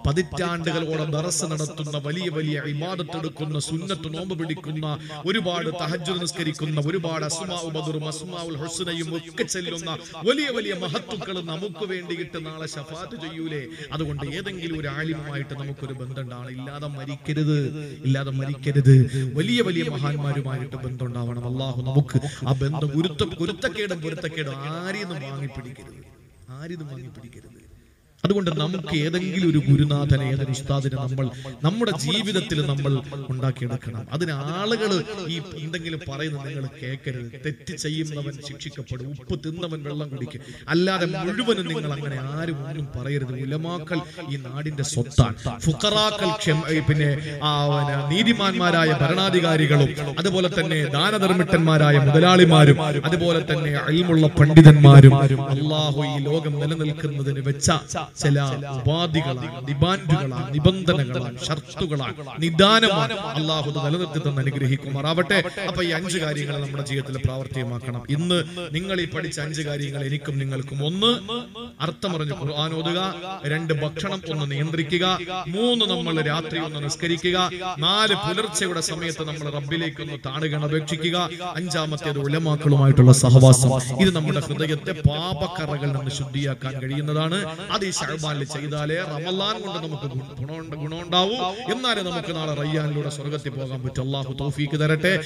A: പതിറ്റാണ്ടുകളോളം ദർസ് നടത്തുന്ന, വലിയ വലിയ ഇബാദത്ത് എടുക്കുന്ന, സുന്നത്ത് നോമ്പ് പിടിക്കുന്ന, ഒരുപാട് തഹജ്ജുദ് നിസ്കരിക്കുന്ന, ഒരുപാട് അസ്മാഉ ബദറും അസ്മാഉൽ ഹുസ്നയും ഒക്കെ ചെല്ലുന്ന വലിയ വലിയ മഹത്തുക്കൾ നമുക്ക് വേണ്ടിയിട്ട് നാളെ ശഫാഅത്ത് ചെയ്യൂലേ? അതുകൊണ്ട് ഏതെങ്കിലും ഒരു ആലിമുമായിട്ട് നമുക്കൊരു ബന്ധമുണ്ടാവണം. ഇല്ലാതെ മരിക്കരുത്, ഇല്ലാതെ മരിക്കരുത്. വലിയ വലിയ മഹാന്മാരുമായിട്ട് ബന്ധം ഉണ്ടാവണം. അള്ളാഹു നമുക്ക് ആ ബന്ധം ഗുരുത്ത ഗുരുത്തക്കേടും പൊരുത്തക്കേടും ആരെയും വാങ്ങിപ്പിടിക്കരുത്, ആരെയും വാങ്ങിപ്പിടിക്കരുത്. അതുകൊണ്ട് നമുക്ക് ഏതെങ്കിലും ഒരു ഗുരുനാഥനെ, ഏതൊരു ഉസ്താദിനെ നമ്മൾ നമ്മുടെ ജീവിതത്തിൽ നമ്മൾ ഉണ്ടാക്കിയെടുക്കണം. അതിന് ആളുകൾ ഈ എന്തെങ്കിലും പറയുന്നത് നിങ്ങൾ കേൾക്കരുത്. തെറ്റ് ചെയ്യുന്നവൻ ശിക്ഷിക്കപ്പെടും, ഉപ്പ് തിന്നവൻ വെള്ളം കുടിക്കും. അല്ലാതെ മുഴുവനും നിങ്ങൾ അങ്ങനെ ആരും ഒന്നും പറയരുത്. ഉലമാക്കൾ ഈ നാടിന്റെ സ്വത്താണ്. ഫുഖറാക്കൾ പിന്നെ നീതിമാന്മാരായ ഭരണാധികാരികളും അതുപോലെ തന്നെ ദാനധർമ്മിട്ടന്മാരായ മുതലാളിമാരും അതുപോലെ തന്നെ ഇൽമുള്ള പണ്ഡിതന്മാരും അല്ലാഹു ഈ ലോകം നിലനിൽക്കുന്നതിന് വെച്ച ചില ഉപാധികളാണ്, ഡിമാൻഡുകളാണ്, നിബന്ധനകളാണ്, ഷർത്തുകളാണ്, നിദാനമാണ്. അള്ളാഹു നിലനിർത്തി തന്നെ അനുഗ്രഹിക്കുമാറാവട്ടെ. അപ്പൊ ഈ അഞ്ച് കാര്യങ്ങൾ നമ്മുടെ ജീവിതത്തിൽ പ്രാവർത്തികമാക്കണം. ഇന്ന് നിങ്ങൾ ഈ പഠിച്ച അഞ്ച് കാര്യങ്ങൾ എനിക്കും നിങ്ങൾക്കും: ഒന്ന്, അർത്ഥമറിഞ്ഞ് ഖുർആൻ ഓതുക; രണ്ട്, ഭക്ഷണം ഒന്ന് നിയന്ത്രിക്കുക; മൂന്ന്, നമ്മൾ രാത്രി ഒന്ന് നിസ്കരിക്കുക; നാല്, പുലർച്ചയുടെ സമയത്ത് നമ്മൾ റബ്ബിലേക്ക് ഒന്ന് താണുകണം, അപേക്ഷിക്കുക; അഞ്ചാമത്തേത് ഉലമാക്കളുമായിട്ടുള്ള സഹവാസം. ഇത് നമ്മുടെ ഹൃദയത്തെ പാപക്കറകളിൽ നിന്ന് ശുദ്ധിയാക്കാൻ കഴിയുന്നതാണ്. അത് ഈ ശഅബാനിൽ ചെയ്താലേ റമളാൻ കൊണ്ട് നമുക്ക് ഗുണമുണ്ടാവും. എന്നാലേ നമുക്ക് നാളെ റയ്യാനിലൂടെ സ്വർഗ്ഗത്തിൽ പോകാൻ പറ്റും. അല്ലാഹു തൗഫീഖ് തരട്ടെ.